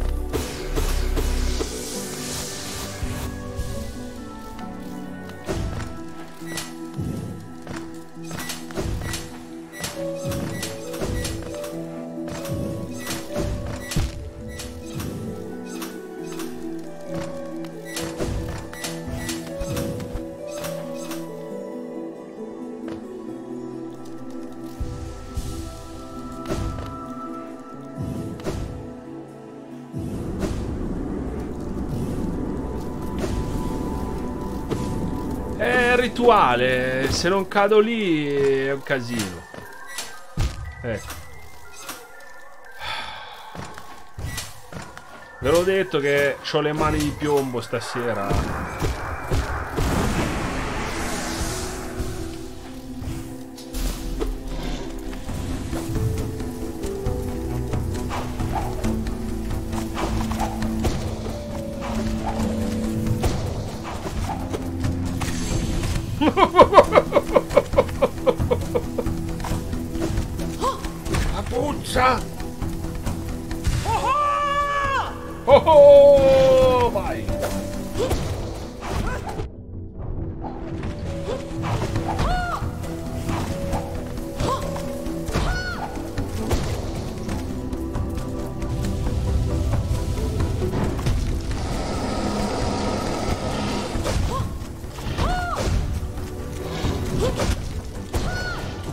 Rituale, se non cado lì è un casino. Ecco. Ve l'ho detto che ho le mani di piombo stasera. La puzza! Oh oh, vai!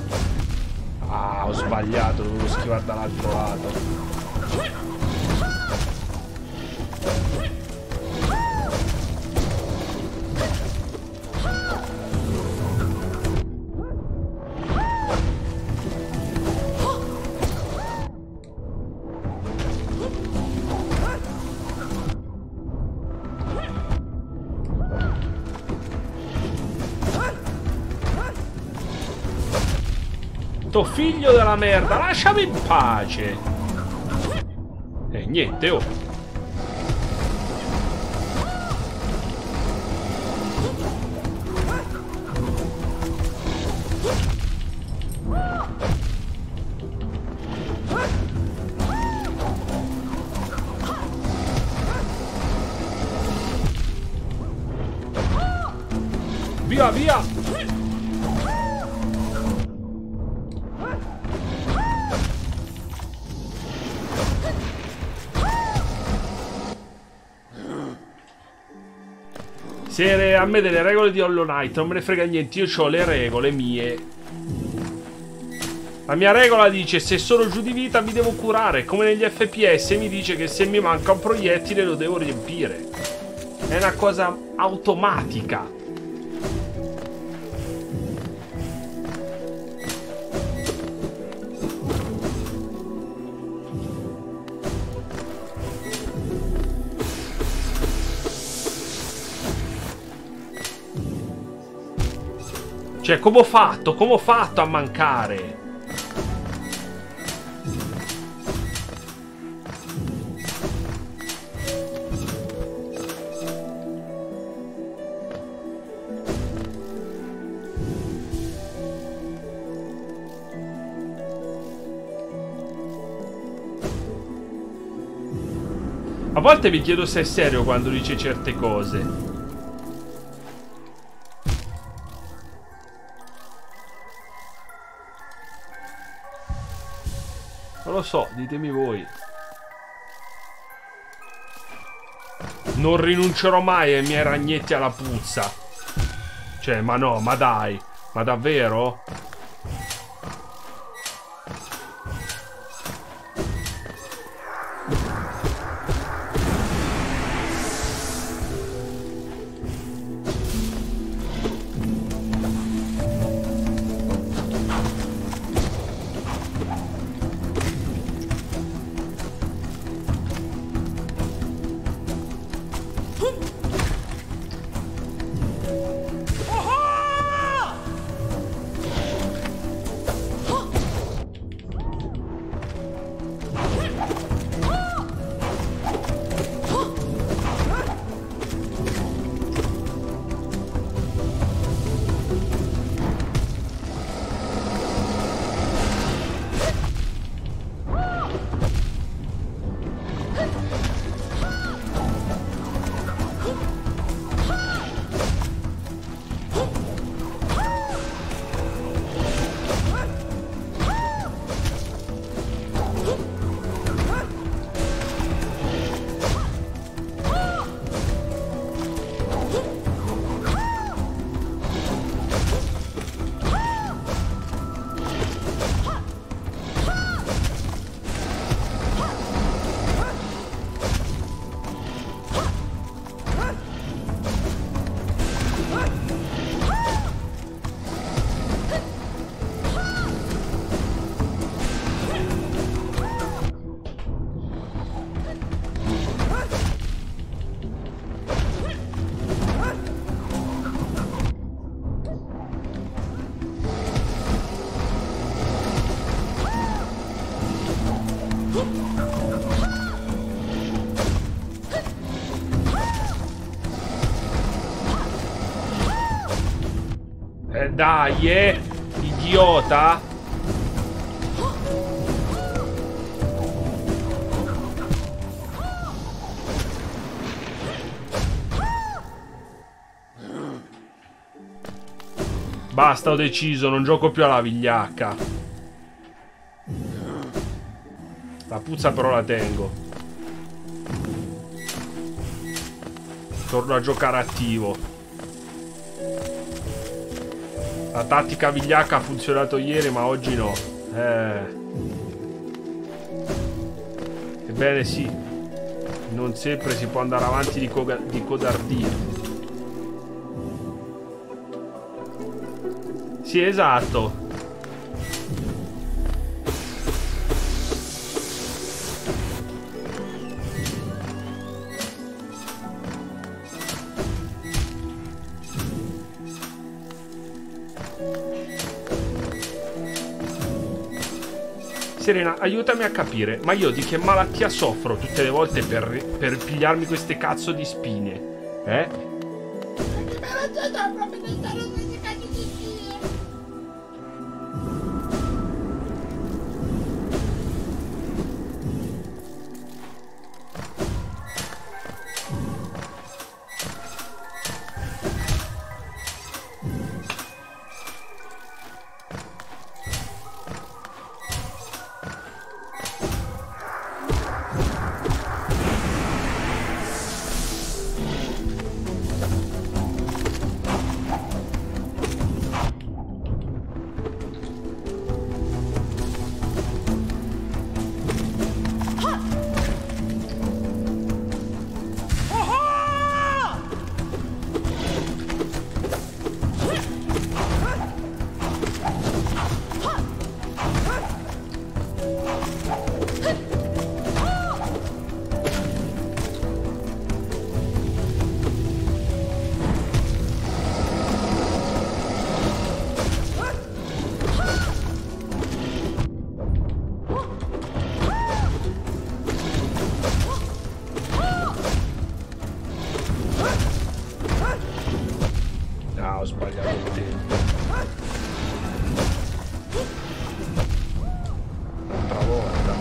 Ah, ho sbagliato, dovevo schivare dall'altro lato. To figlio della merda, lasciami in pace. E eh, niente, oh. Via, via. Se a me delle regole di Hollow Knight non me ne frega niente, io ho le regole mie. La mia regola dice: se sono giù di vita mi devo curare. Come negli F P S mi dice che se mi manca un proiettile lo devo riempire. È una cosa automatica. Cioè, come ho fatto? Come ho fatto a mancare? A volte mi chiedo se è serio quando dice certe cose. Non lo so, ditemi voi. Non rinuncerò mai ai miei ragnetti alla puzza. Cioè, ma no, ma dai. Ma davvero? Eh dai, eh, idiota. Basta, ho deciso, non gioco più alla vigliacca. La puzza però la tengo. Torno a giocare attivo. La tattica vigliacca ha funzionato ieri, ma oggi no. Eh. Ebbene sì. Non sempre si può andare avanti di, di codardia. Sì, esatto. Serena, aiutami a capire, ma io di che malattia soffro tutte le volte per, per pigliarmi queste cazzo di spine? Eh? Ah, ho sbagliato il tempo. Un'altra volta.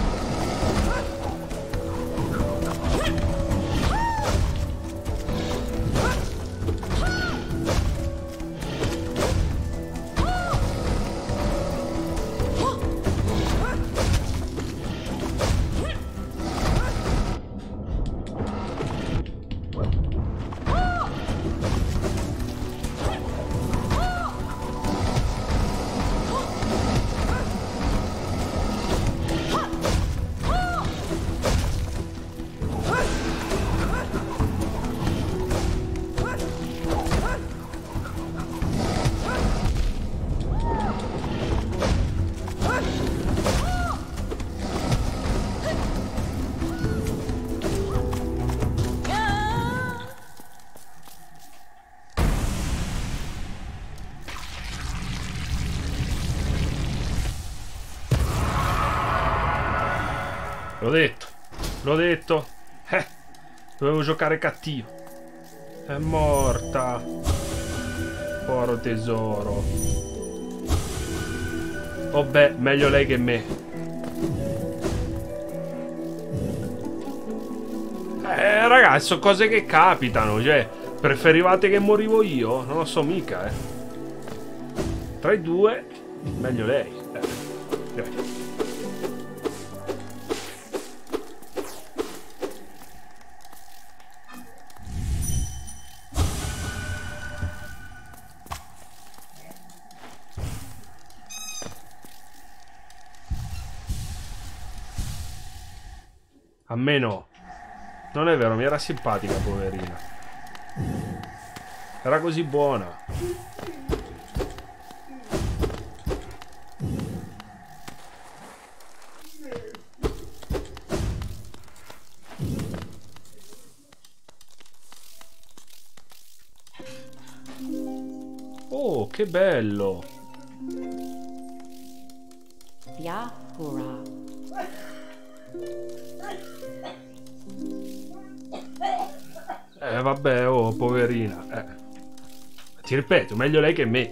L'ho detto, l'ho detto. Eh, dovevo giocare cattivo. È morta. Povero tesoro. Oh beh, meglio lei che me. Eh, ragazzi, sono cose che capitano. Cioè, preferivate che morivo io? Non lo so mica, eh. Tra i due, meglio lei. Eh. Eh. A me no. Non è vero, mi era simpatica, poverina. Era così buona. Oh, che bello. Yakura. Eh vabbè, oh poverina. Eh. Ti ripeto, meglio lei che me.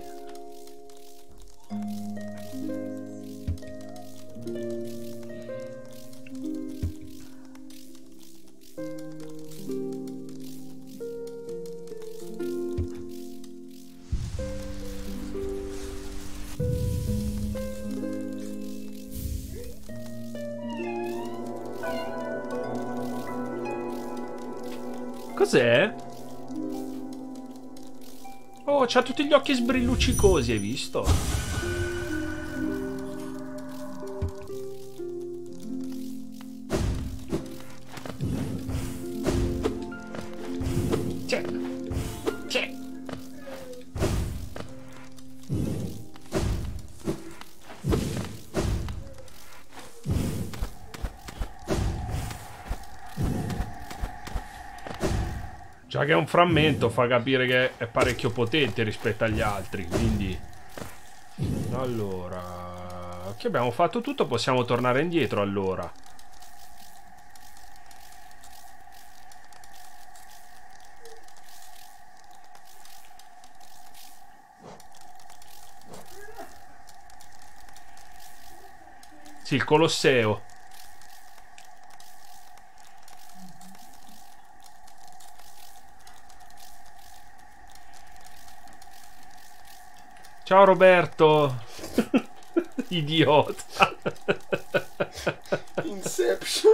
Cos'è? Oh, c'ha tutti gli occhi sbrilluccicosi, hai visto? C'è. C'è. Già che è un frammento fa capire che è parecchio potente rispetto agli altri, quindi... Allora... che abbiamo fatto tutto, possiamo tornare indietro allora. Sì, il Colosseo. Ciao Roberto. Idiota. Inception.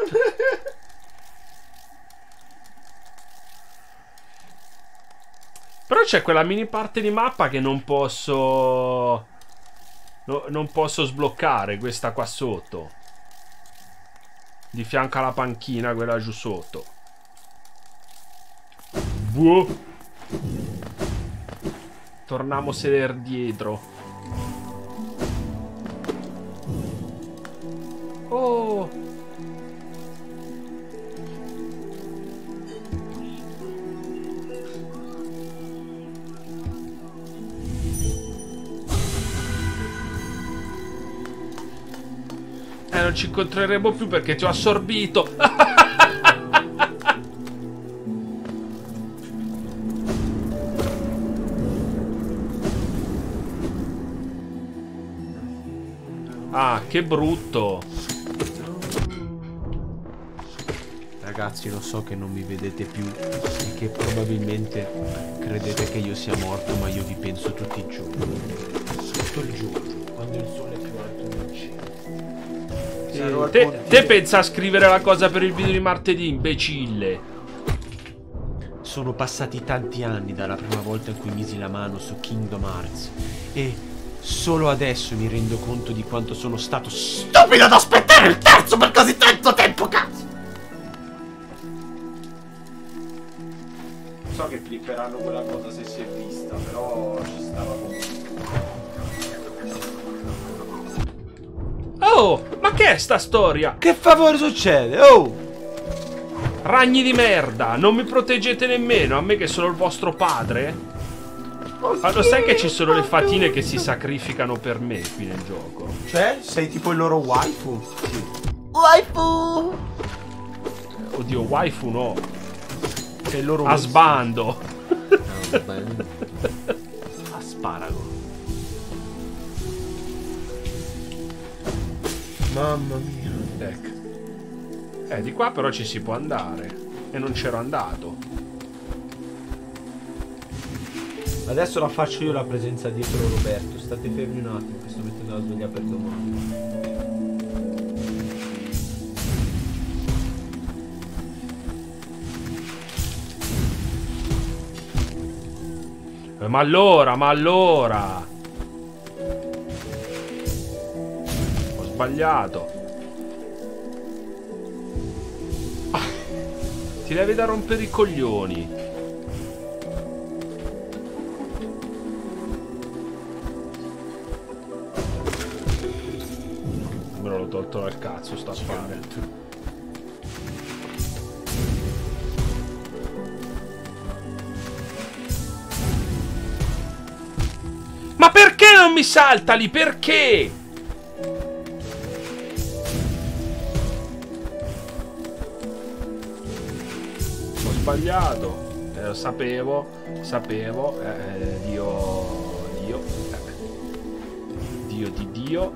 Però c'è quella mini parte di mappa che non posso... No, non posso sbloccare, questa qua sotto. Di fianco alla panchina, quella giù sotto. Buh. Torniamo a sedere dietro. Oh. Eh, non ci incontreremo più perché ti ho assorbito. Ah, che brutto. Ragazzi, lo so che non mi vedete più e che probabilmente credete che io sia morto, ma io vi penso tutti i giorni. Tutto il giorno, quando il sole è più alto nel cielo. Eh, te, te pensa a scrivere la cosa per il video di martedì, imbecille. Sono passati tanti anni dalla prima volta in cui misi la mano su Kingdom Hearts e solo adesso mi rendo conto di quanto sono stato stupido ad aspettare il terzo per così tanto tempo, cazzo! So che flipperanno quella cosa se si è vista, però ci stava comunque. Oh, ma che è sta storia? Che favore succede? Oh! Ragni di merda, non mi proteggete nemmeno, a me che sono il vostro padre? Ma lo sai che ci sono le fatine che si sacrificano per me qui nel gioco? Cioè, sei tipo il loro waifu? Sì. Waifu! Oddio, waifu no. È il loro A sbando. Asparago. Mamma mia. Ecco. Eh, di qua però ci si può andare. E non c'ero andato. Adesso la faccio io la presenza dietro Roberto. State fermi un attimo che sto mettendo la sveglia per domani. Eh, ma allora, ma allora. Ho sbagliato. Ah, ti levi da rompere i coglioni. Me l'ho tolto dal cazzo sta affare. Ma perché non mi salta lì? Perché? Ho sbagliato. Eh, lo sapevo. Sapevo. Eh, Dio. Dio. Eh. Dio di Dio.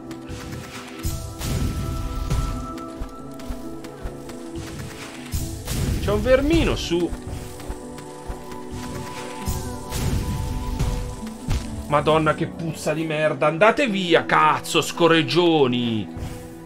C'è un vermino su. Madonna che puzza di merda. Andate via, cazzo, scorreggioni.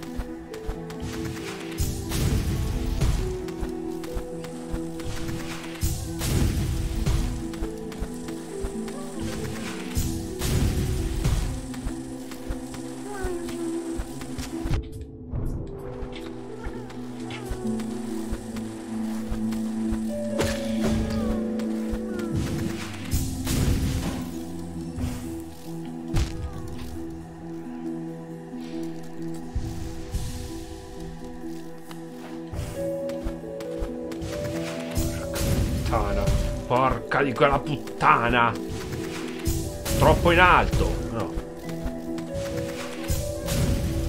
Porca di quella puttana. Troppo in alto. No.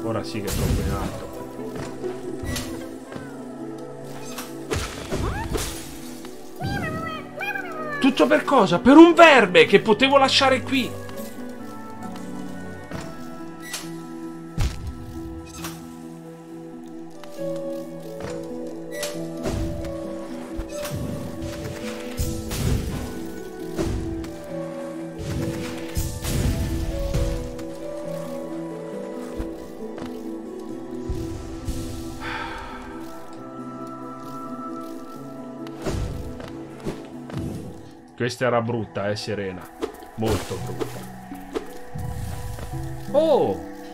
Ora sì che è troppo in alto. Tutto per cosa? Per un verme che potevo lasciare qui. Questa era brutta, eh, Serena. Molto brutta. Oh!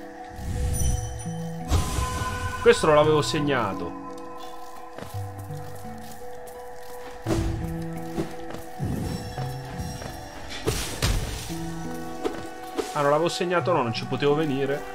Questo non l'avevo segnato. Ah, non l'avevo segnato, no, non ci potevo venire.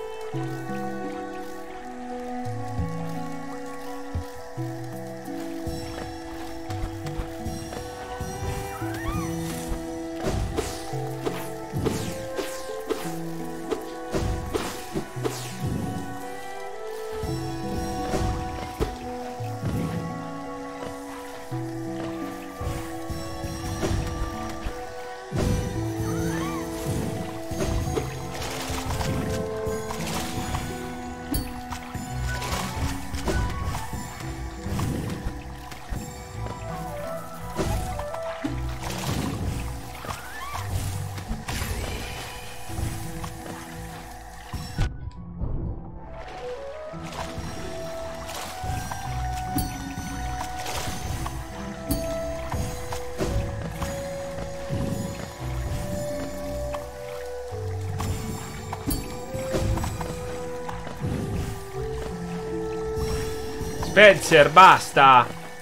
Spencer, basta!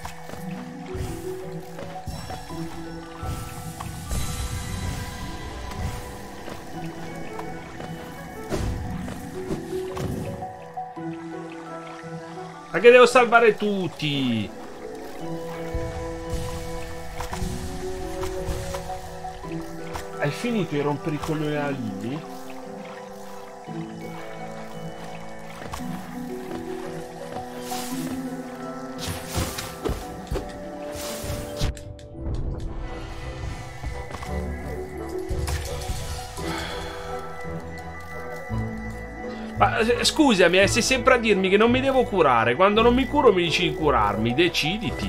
Ma che devo salvare tutti? Hai finito di rompere i coglioni a Lily? Ma scusami, eh, sei sempre a dirmi che non mi devo curare. Quando non mi curo mi dici di curarmi. Deciditi.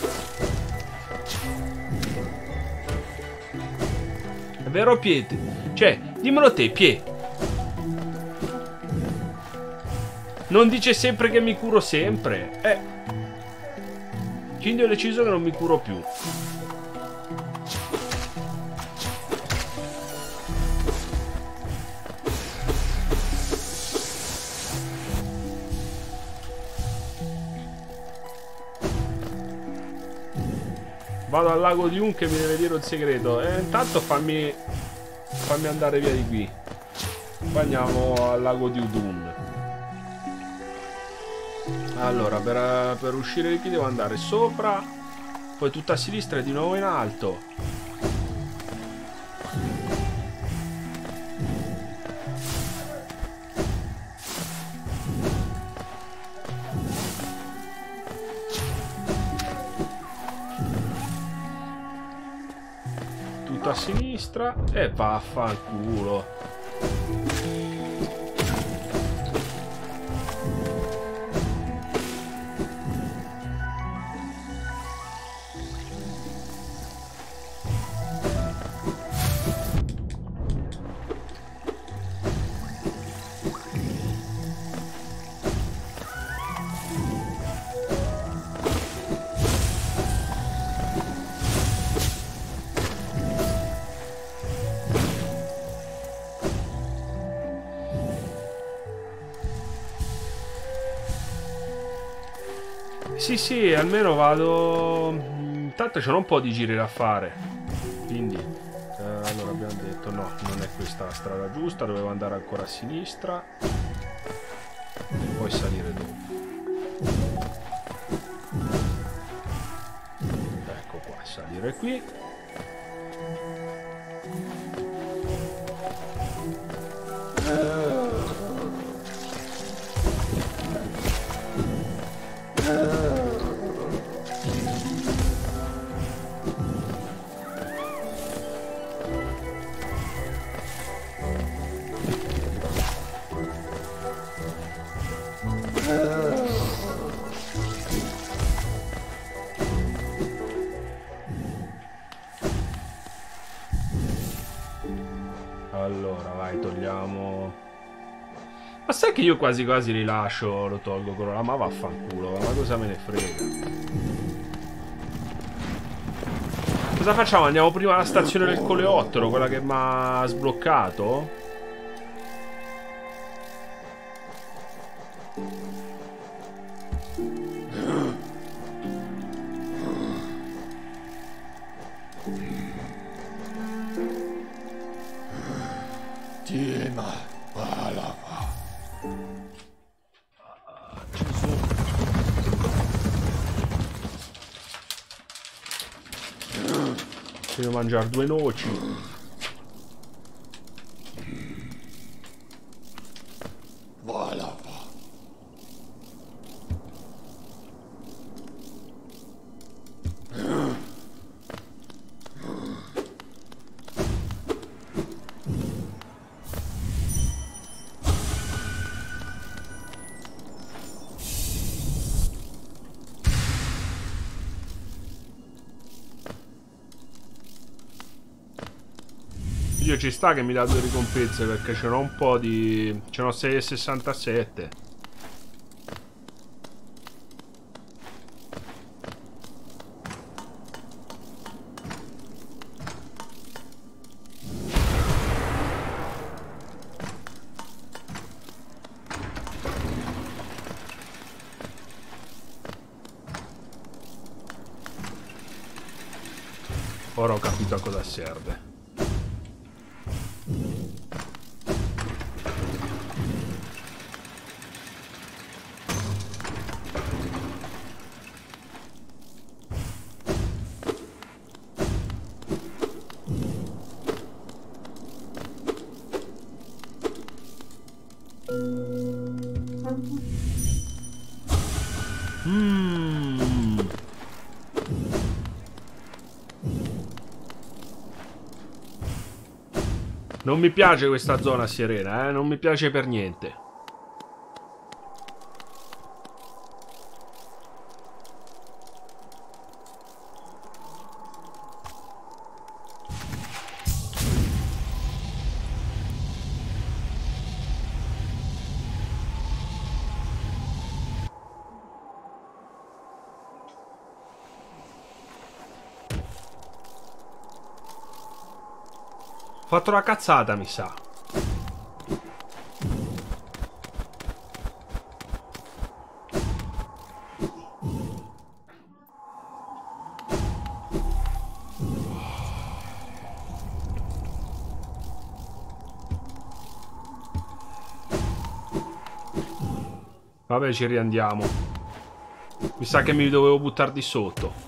È vero, Piet? Cioè, dimmelo te, Piet. Non dice sempre che mi curo sempre. Eh. Quindi ho deciso che non mi curo più. Vado al lago di Un che mi deve dire un segreto. E intanto fammi Fammi andare via di qui. Poi andiamo al lago di Udun. Allora, per, per uscire di qui devo andare sopra, poi tutta a sinistra e di nuovo in alto. Tutto a sinistra e vaffanculo. Sì, sì, almeno vado. Intanto c'ho un po' di giri da fare. Quindi eh, allora abbiamo detto no, non è questa la strada giusta, dovevo andare ancora a sinistra e poi salire dopo. Ecco qua, salire qui. Allora, vai, togliamo... Ma sai che io quasi quasi rilascio, lo tolgo quello là, ma vaffanculo, ma cosa me ne frega? Cosa facciamo? Andiamo prima alla stazione del coleottero, quella che mi ha sbloccato? Dima Balava. Devo mangiare due noci. Balava. Io ci sta che mi dà due ricompense perché ce n'ho un po' di... ce n'ho sei virgola sessantasette. Ora ho capito a cosa serve. Mm. Non mi piace questa zona serena, eh? Non mi piace per niente. Ho fatto una cazzata, mi sa. Vabbè, ci riandiamo. Mi sa che mi dovevo buttare di sotto.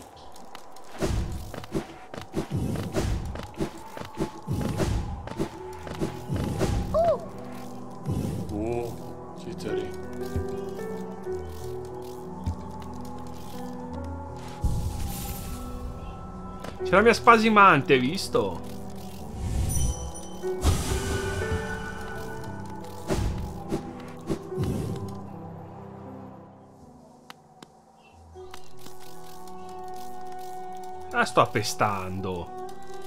C'è la mia spasimante, visto? La sto appestando.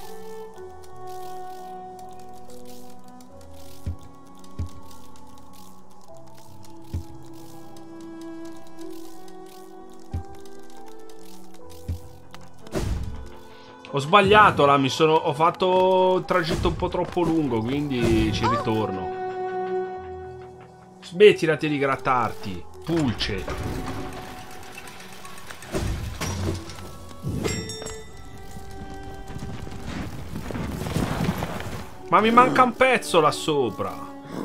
Ho sbagliato là, mi sono... ho fatto il tragitto un po' troppo lungo, quindi ci ritorno. Smettila di grattarti, pulce. Ma mi manca un pezzo là sopra.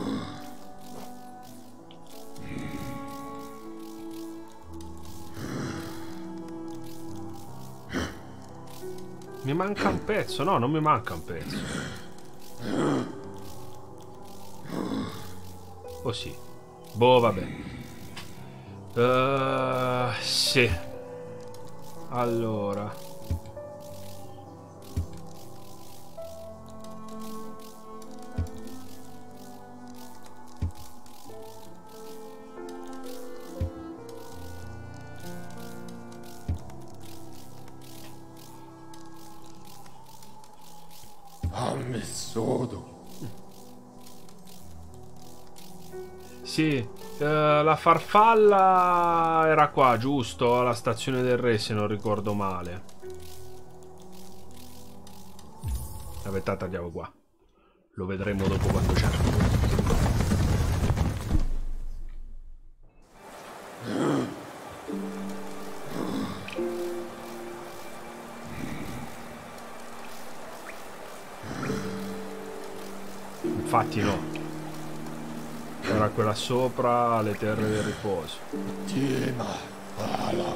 Mi manca un pezzo, no, non mi manca un pezzo. Oh sì. Boh, vabbè. Uh, sì. Allora. Ammesodo. Sì, eh, la farfalla era qua, giusto? Alla stazione del re, se non ricordo male. Aspettate, andiamo qua. Lo vedremo dopo quando c'è. Infatti no. Era quella sopra, le terre del riposo. Dima, Valaka.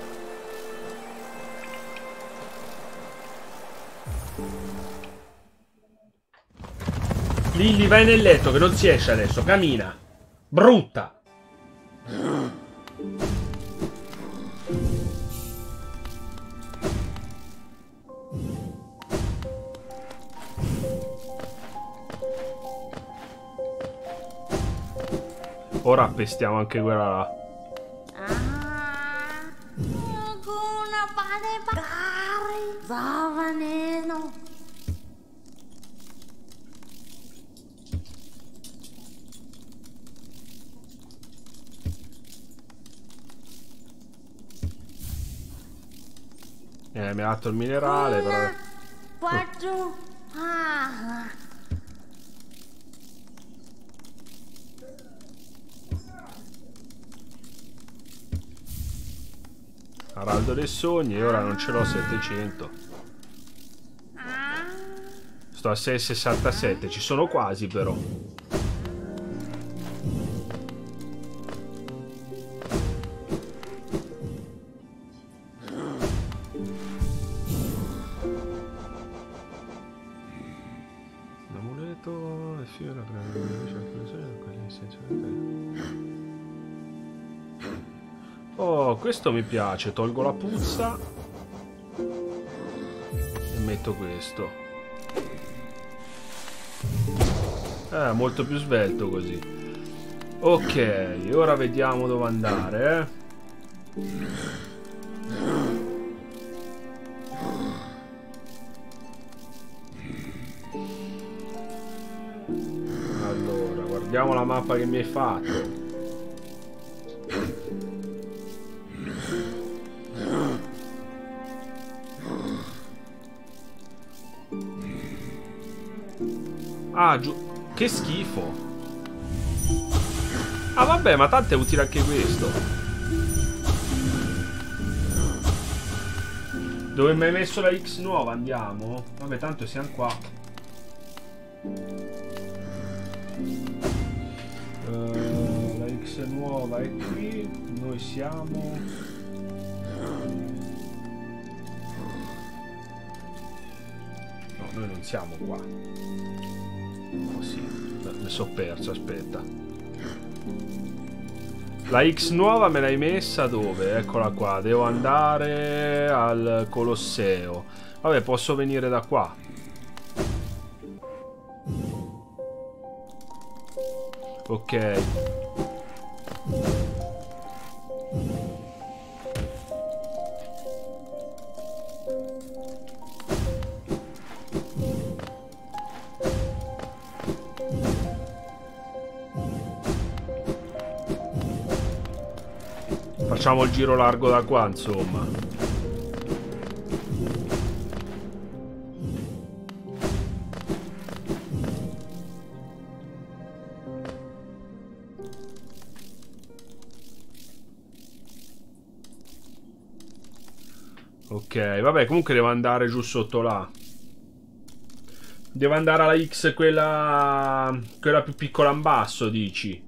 Lilli, vai nel letto che non si esce adesso, cammina. Brutta. Ora appestiamo anche quella là. Eh, mi ha dato il minerale, però... Araldo dei sogni, e ora non ce l'ho settecento. Sto a sei virgola sessantasette, ci sono quasi però. L'amuleto e fiore Oh, questo mi piace, tolgo la puzza e metto questo. Eh, molto più svelto così. Ok, ora vediamo dove andare, eh. Allora, guardiamo la mappa che mi hai fatto. Ah, giù. Che schifo. Ah, vabbè, ma tanto è utile anche questo. Dove mi hai messo la X nuova? Andiamo? Vabbè, tanto siamo qua. Uh, la X nuova è qui. Noi siamo... No, noi non siamo qua. Oh sì, mi sono perso, aspetta. La X nuova me l'hai messa dove? Eccola qua, devo andare al Colosseo. Vabbè, posso venire da qua. Ok. Facciamo il giro largo da qua, insomma. Ok, vabbè, comunque devo andare giù sotto là. Devo andare alla X, quella... quella più piccola in basso, dici?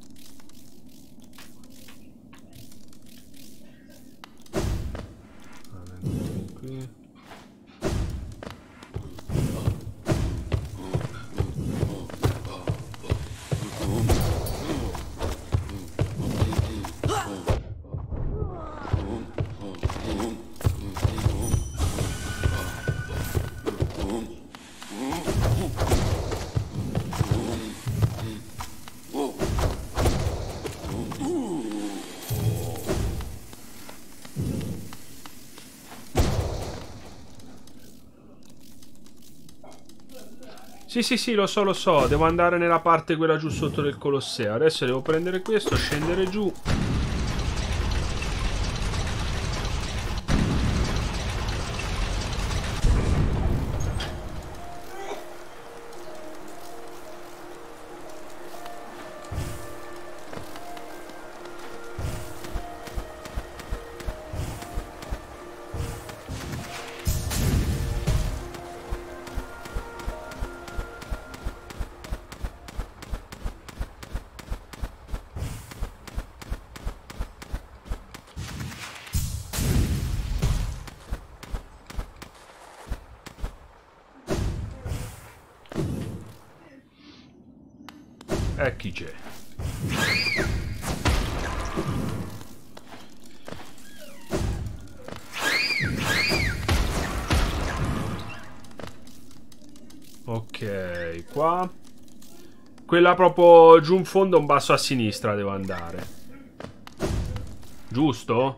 Sì, sì, sì, lo so, lo so. Devo andare nella parte quella giù sotto del Colosseo. Adesso devo prendere questo, scendere giù. E chi c'è? Ok, qua. Quella proprio giù in fondo, un basso a sinistra devo andare. Giusto?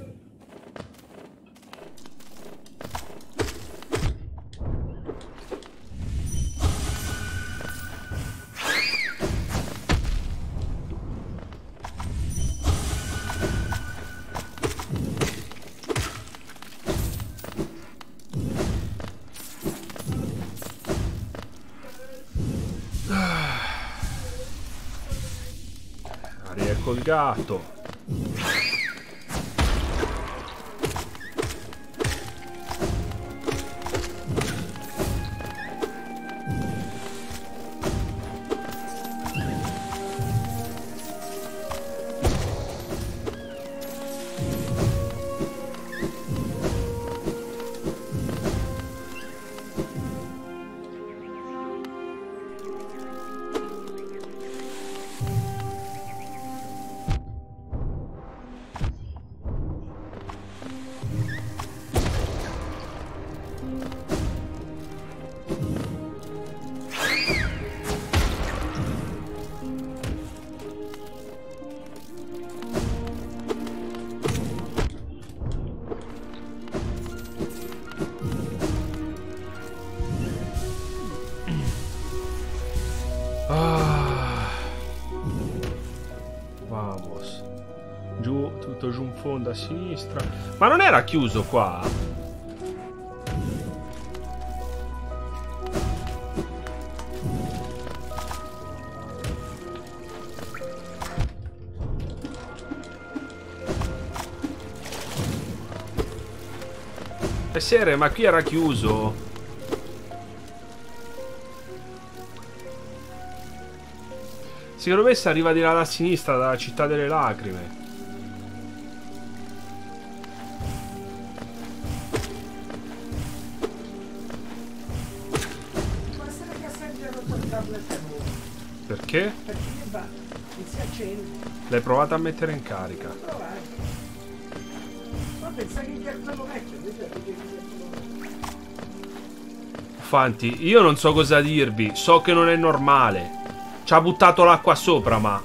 Col gatto. Giù in fondo a sinistra. Ma non era chiuso qua? È serio, ma qui era chiuso. Secondo me si arriva di là da sinistra, dalla città delle lacrime. Perché? Perché va, non si accende. L'hai provato a mettere in carica. Provare. Ma pensa che il lo vecchio, Fanti, io non so cosa dirvi. So che non è normale. Ci ha buttato l'acqua sopra, ma...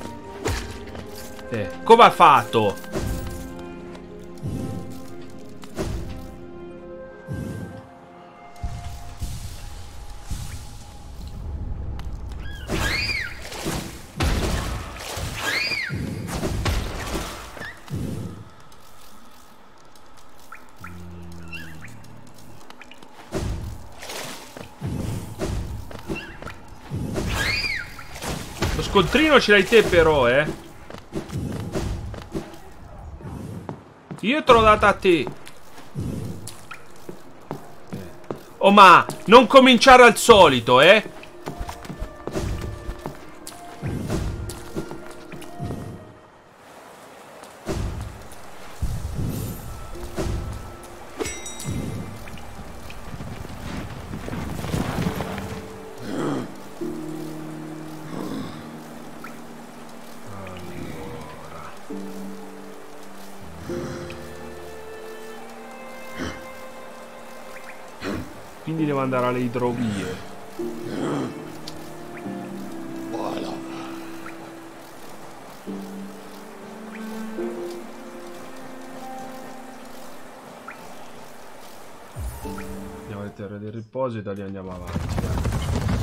Eh, come ha fatto? Scontrino ce l'hai te però, eh. Io te l'ho data a te. Oh, ma non cominciare al solito, eh. Quindi devo andare alle idrovie. Voilà. Andiamo alle terre del riposo e da lì andiamo avanti.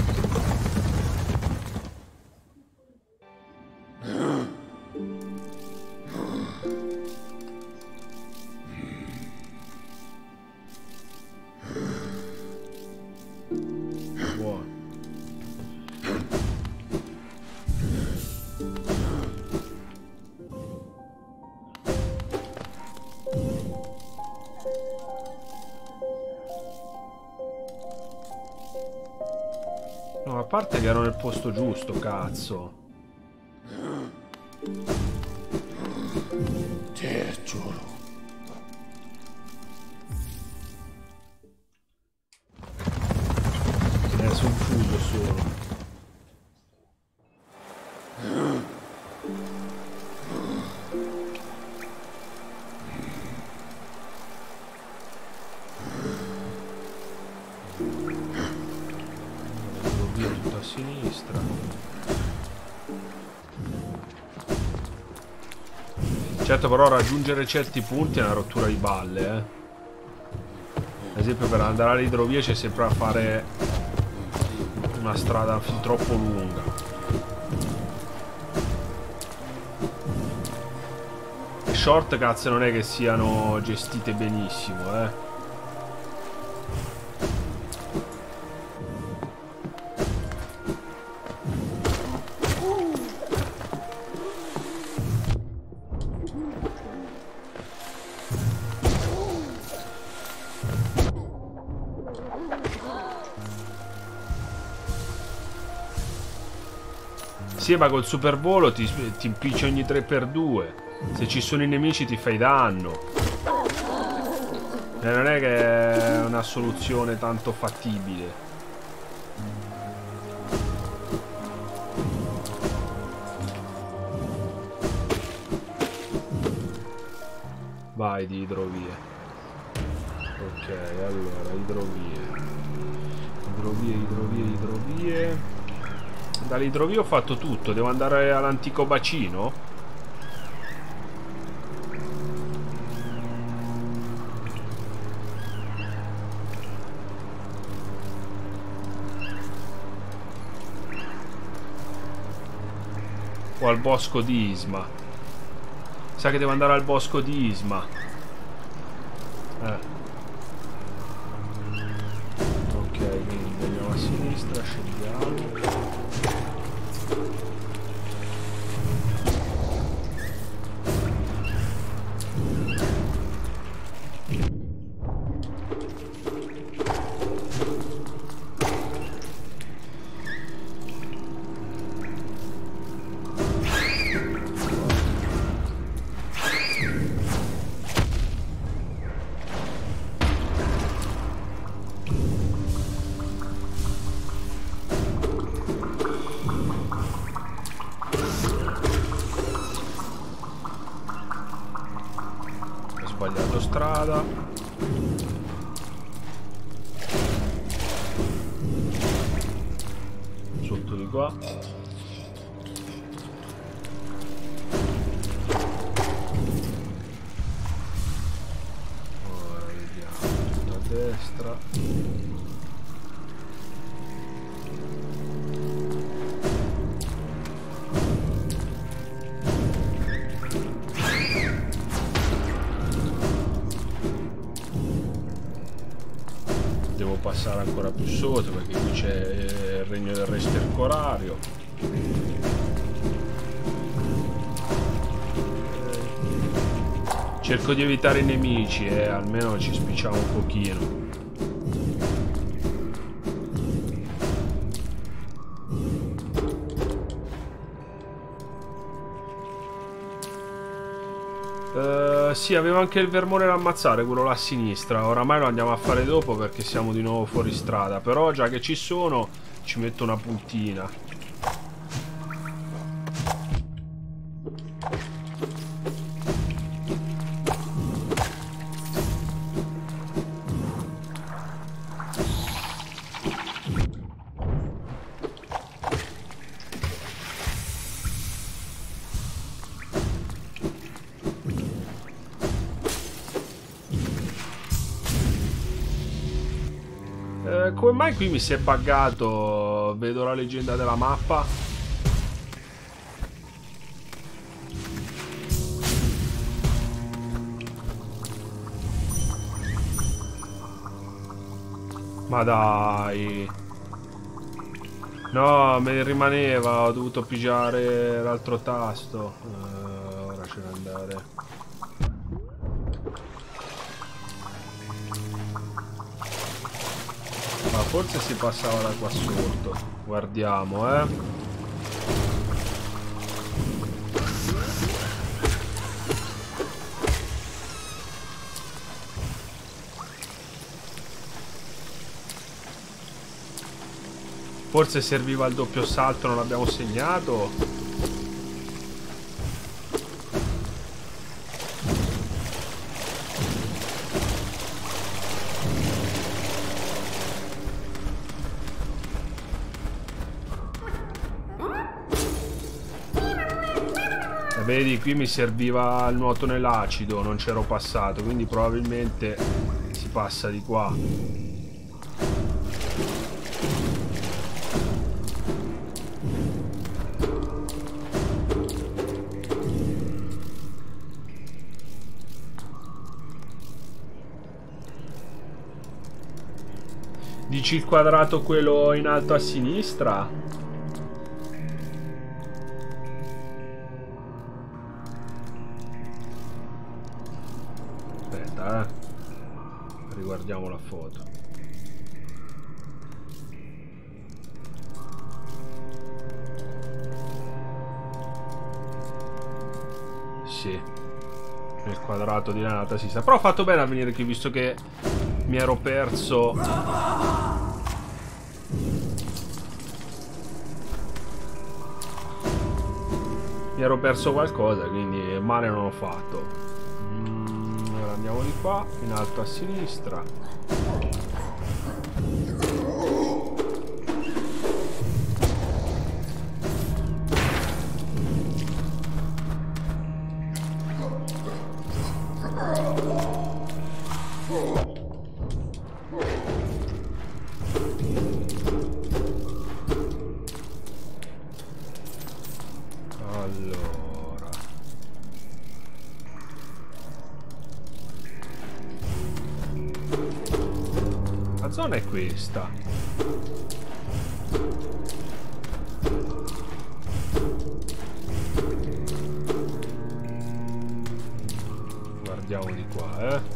parte che ero nel posto giusto, cazzo. Te giuro. Eh, sono fuso solo. Devo via tutto a sinistra. Certo, però raggiungere certi punti è una rottura di balle, eh. Ad esempio per andare all'idrovia c'è sempre a fare una strada fin troppo lunga. Le shortcuts non è che siano gestite benissimo, eh. Sì, ma col supervolo ti, ti impicci ogni tre per due. Se ci sono i nemici ti fai danno. E non è che è una soluzione tanto fattibile. Vai di idrovie. Ok, allora, idrovie. Idrovie, idrovie, idrovie. Dall'idrovia ho fatto tutto, devo andare all'antico bacino? O al bosco di Isma? Sa che devo andare al bosco di Isma. Eh. Ok, quindi andiamo a sinistra, scendiamo. Strada sotto di qua. Ora vediamo a destra. Passare ancora più sotto perché qui c'è il regno del re stercorario. Cerco di evitare i nemici e eh, almeno ci spicciamo un pochino. Uh, sì, avevo anche il vermone da ammazzare, quello là a sinistra. Oramai lo andiamo a fare dopo perché siamo di nuovo fuori strada. Però già che ci sono, ci metto una puntina. Come mai qui mi si è buggato? Vedo la leggenda della mappa. Ma dai. No, me ne rimaneva. Ho dovuto pigiare l'altro tasto. uh, Ora c'è da andare. Ma forse si passava da qua sotto. Guardiamo, eh. Forse serviva il doppio salto, non l'abbiamo segnato. E vedi, qui mi serviva il nuoto nell'acido, non c'ero passato, quindi probabilmente si passa di qua. Dici il quadrato quello in alto a sinistra? Aspetta, eh. Riguardiamo la foto. Sì. Nel quadrato di là in alto a sinistra. Però ho fatto bene a venire qui, visto che mi ero perso. Mi ero perso qualcosa, quindi male non ho fatto. Mm, ora andiamo di qua, in alto a sinistra. Zona è questa. Guardiamo di qua, eh.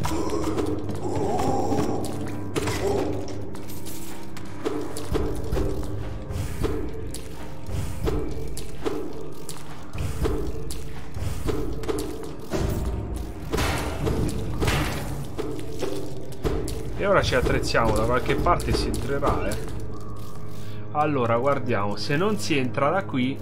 E ora ci attrezziamo, da qualche parte si entrerà, eh. Allora, guardiamo, se non si entra da qui.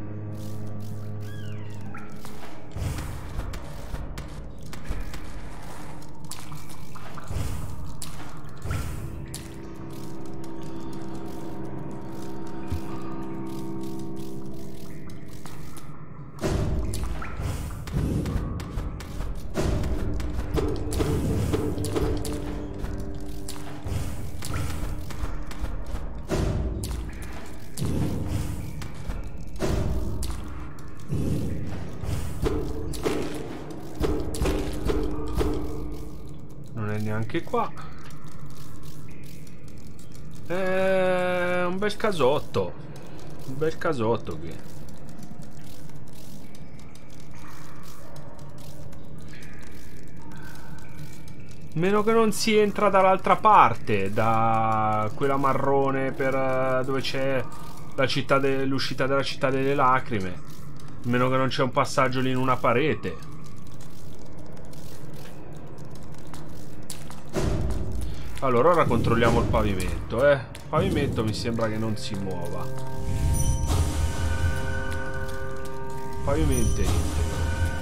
Anche qua è un bel casotto, un bel casotto qui. Meno che non si entra dall'altra parte, da quella marrone per dove c'è la città l'uscita della città delle lacrime. Meno che non c'è un passaggio lì in una parete. Allora, ora controlliamo il pavimento, eh. Il pavimento mi sembra che non si muova. Pavimento integro.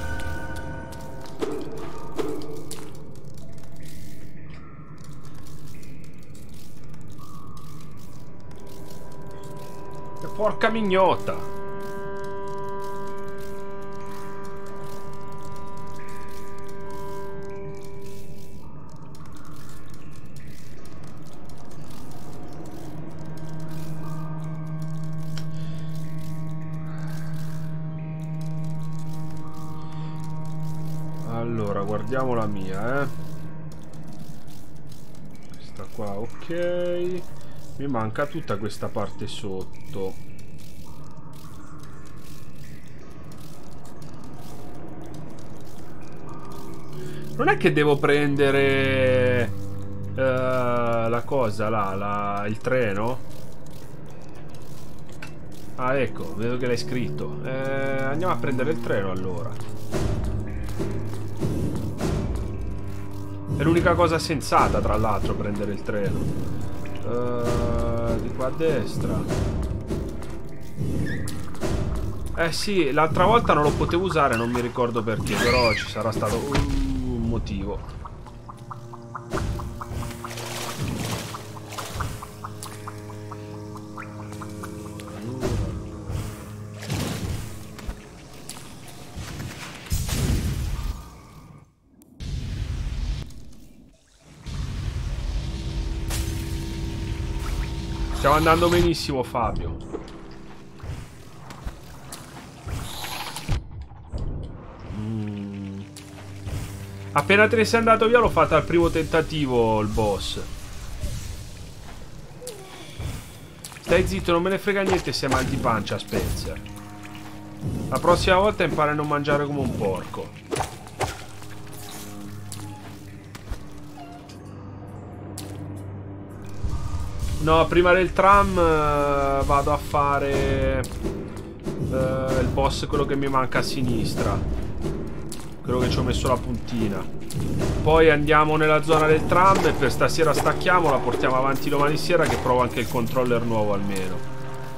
E porca mignotta! Allora, guardiamo la mia, eh. Questa qua, ok. Mi manca tutta questa parte sotto. Non è che devo prendere uh, la, cosa là? La... il treno? Ah, ecco, vedo che l'hai scritto. Eh, andiamo a prendere il treno allora. È l'unica cosa sensata, tra l'altro, prendere il treno. Uh, di qua a destra. Eh sì, l'altra volta non lo potevo usare, non mi ricordo perché, però ci sarà stato un motivo. Stiamo andando benissimo, Fabio. Mm. Appena te ne sei andato via l'ho fatta al primo tentativo il boss. Stai zitto, non me ne frega niente se hai mal di pancia, Spencer. La prossima volta impara a non mangiare come un porco. No, prima del tram uh, vado a fare uh, il boss, quello che mi manca a sinistra. Quello che ci ho messo la puntina. Poi andiamo nella zona del tram e per stasera stacchiamo, la portiamo avanti domani sera che provo anche il controller nuovo almeno.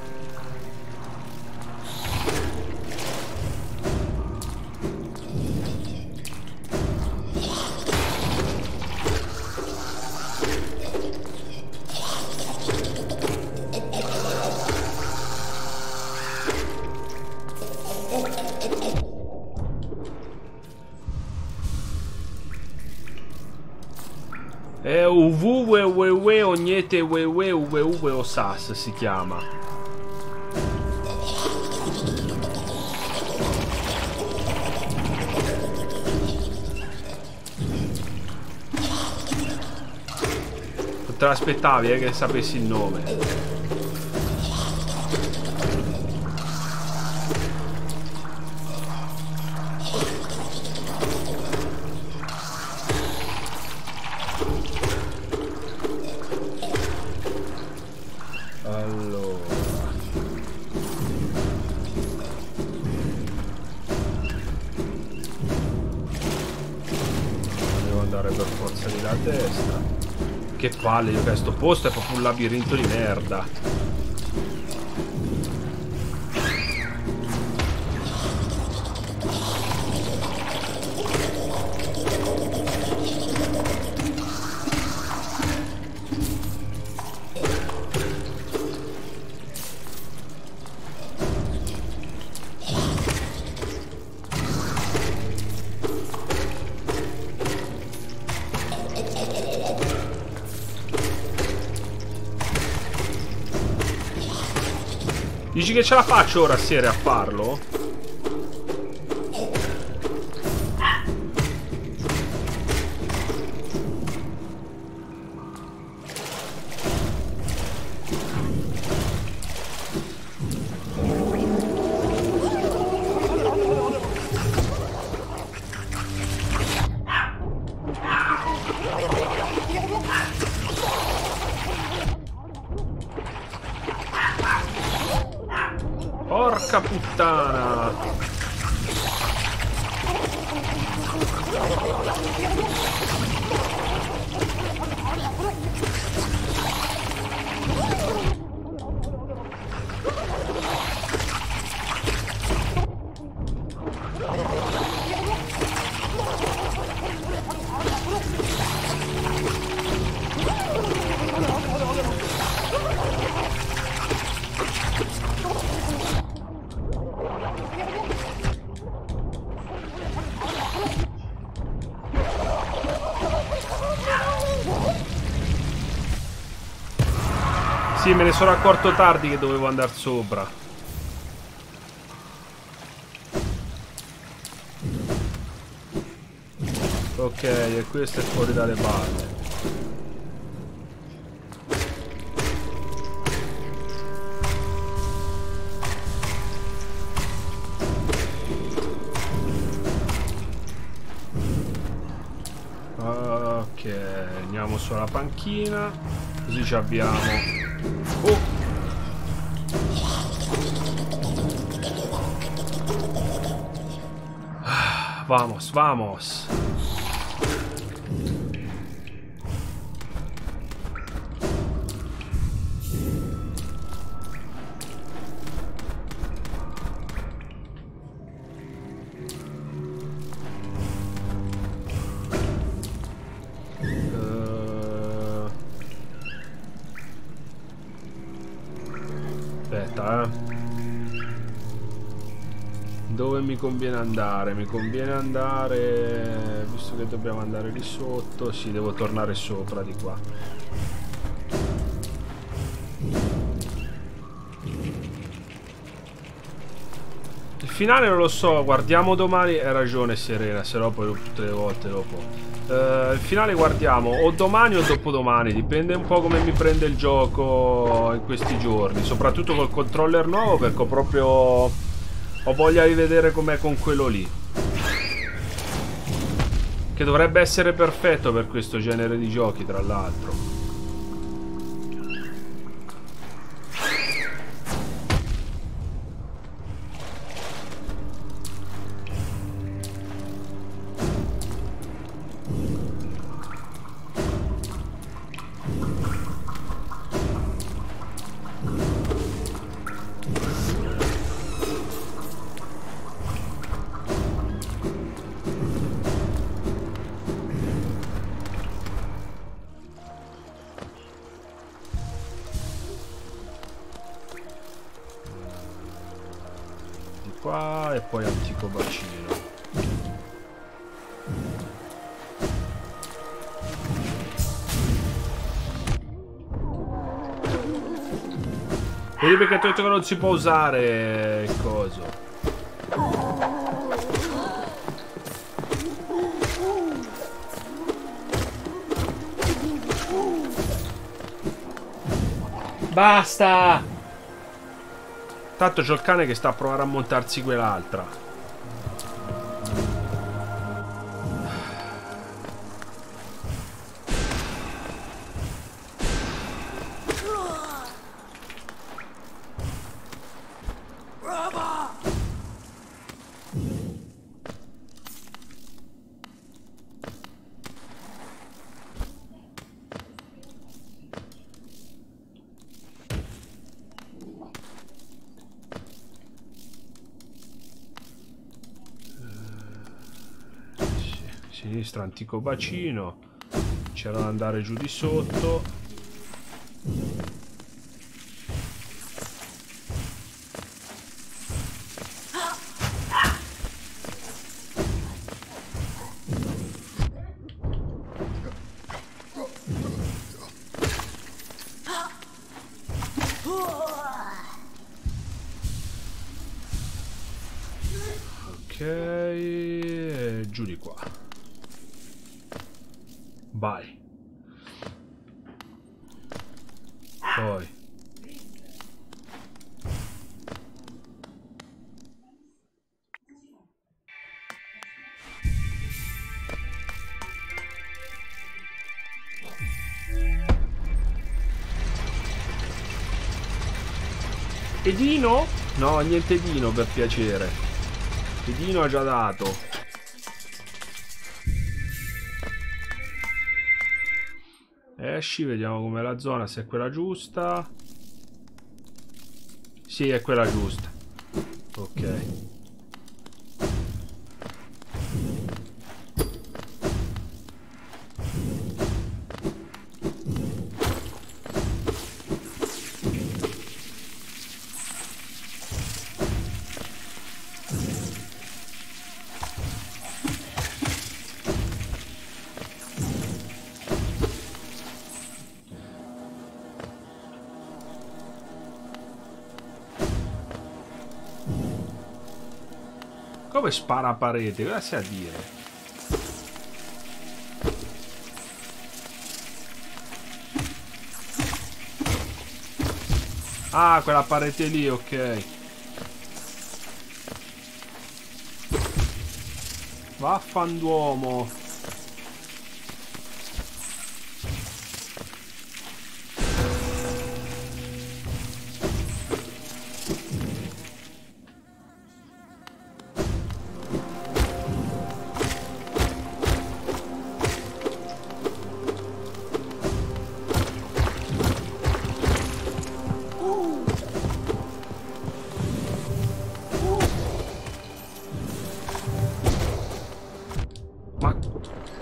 È Uvuwe Wewe Ognete Wewe Uwe Uwe Osas si chiama. Non te l'aspettavi eh, che sapessi il nome. Che palle, io che sto posto è proprio un labirinto di merda. Dici che ce la faccio ora sera a farlo? Porca puttana! Sì, me ne sono accorto tardi che dovevo andare sopra. Ok, e questo è fuori dalle palle. Ok, andiamo sulla panchina. Così ci abbiamo. Oh! Ah, vamos, vamos. Dove mi conviene andare? Mi conviene andare... Visto che dobbiamo andare lì sotto, sì, devo tornare sopra di qua. Il finale non lo so, guardiamo domani. Hai ragione Serena, se no poi tutte le volte dopo. Uh, il finale guardiamo o domani o dopodomani, dipende un po' come mi prende il gioco in questi giorni. Soprattutto col controller nuovo, perché ho proprio... Ho voglia di vedere com'è con quello lì, che dovrebbe essere perfetto per questo genere di giochi, tra l'altro. Qua e poi antico bacino. Vedi perché ti ho detto che non si può usare il coso. Basta! Tanto c'ho il cane che sta a provare a montarsi quell'altra. Sinistra antico bacino. C'era da andare giù di sotto. Ok, giù di qua. Vai. Poi. E Dino? No, niente Dino per piacere. E Dino ha già dato. Esci, vediamo com'è la zona, se è quella giusta. Sì, è quella giusta. Ok. Come spara a parete? Cosa stai a dire? Ah, quella parete lì, ok. Vaffanduomo.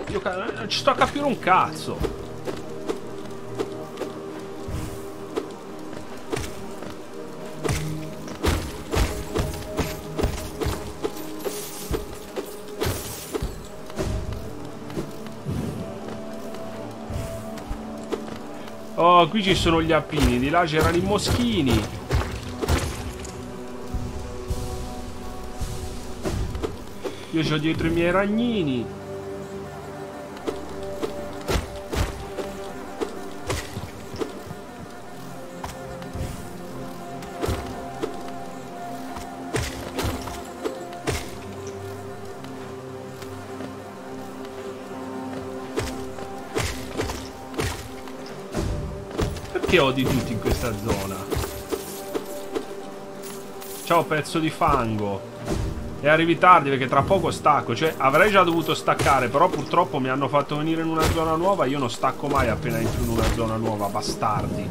Io non ci sto a capire un cazzo. Oh, qui ci sono gli appini, di là c'erano i moschini. Io c'ho dietro i miei ragnini. Che odi tutti in questa zona. Ciao pezzo di fango. E arrivi tardi perché tra poco stacco. Cioè avrei già dovuto staccare, però purtroppo mi hanno fatto venire in una zona nuova. Io non stacco mai appena entro in una zona nuova. Bastardi.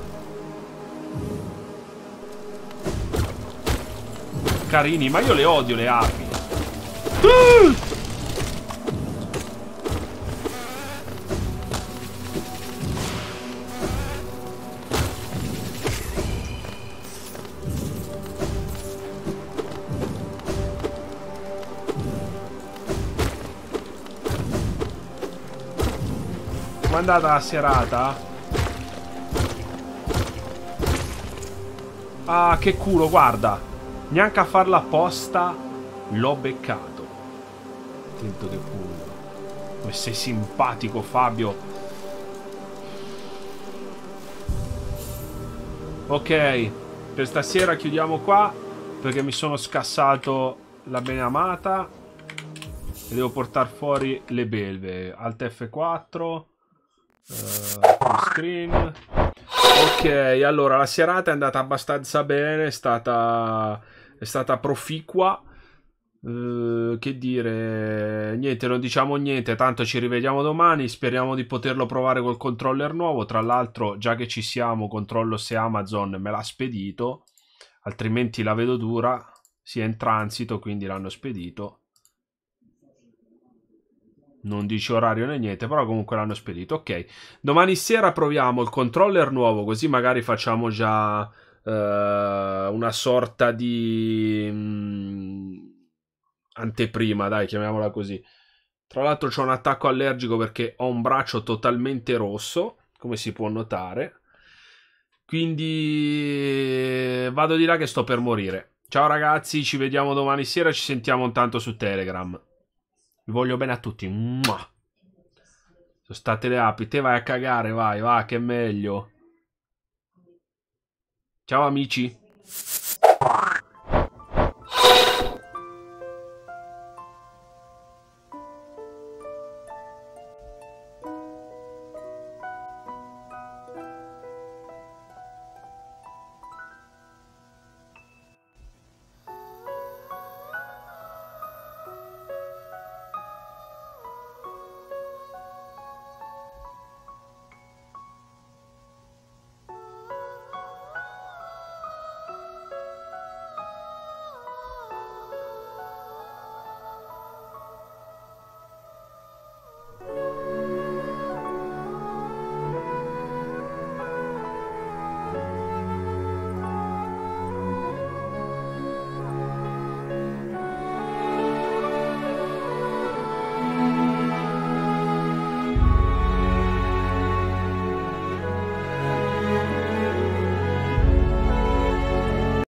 Carini, ma io le odio le api. uh! Com'è andata la serata? Ah, che culo, guarda. Neanche a farla apposta l'ho beccato. Attento che culo. Come sei simpatico, Fabio. Ok, per stasera chiudiamo qua, perché mi sono scassato la beneamata e devo portare fuori le belve. Alt F quattro. Uh, screen. Ok, allora la serata è andata abbastanza bene, è stata è stata proficua. Uh, che dire, niente, non diciamo niente, tanto ci rivediamo domani, speriamo di poterlo provare col controller nuovo. Tra l'altro, già che ci siamo, controllo se Amazon me l'ha spedito, altrimenti la vedo dura. Si è in transito, quindi l'hanno spedito. Non dice orario né niente, però comunque l'hanno spedito. Ok, domani sera proviamo il controller nuovo, così magari facciamo già uh, una sorta di um, anteprima, dai, chiamiamola così. Tra l'altro c'ho un attacco allergico perché ho un braccio totalmente rosso, come si può notare. Quindi vado di là che sto per morire. Ciao ragazzi, ci vediamo domani sera, ci sentiamo intanto su Telegram. Vi voglio bene a tutti. Mua. Sono state le api. Te vai a cagare, vai, va, che è meglio. Ciao amici.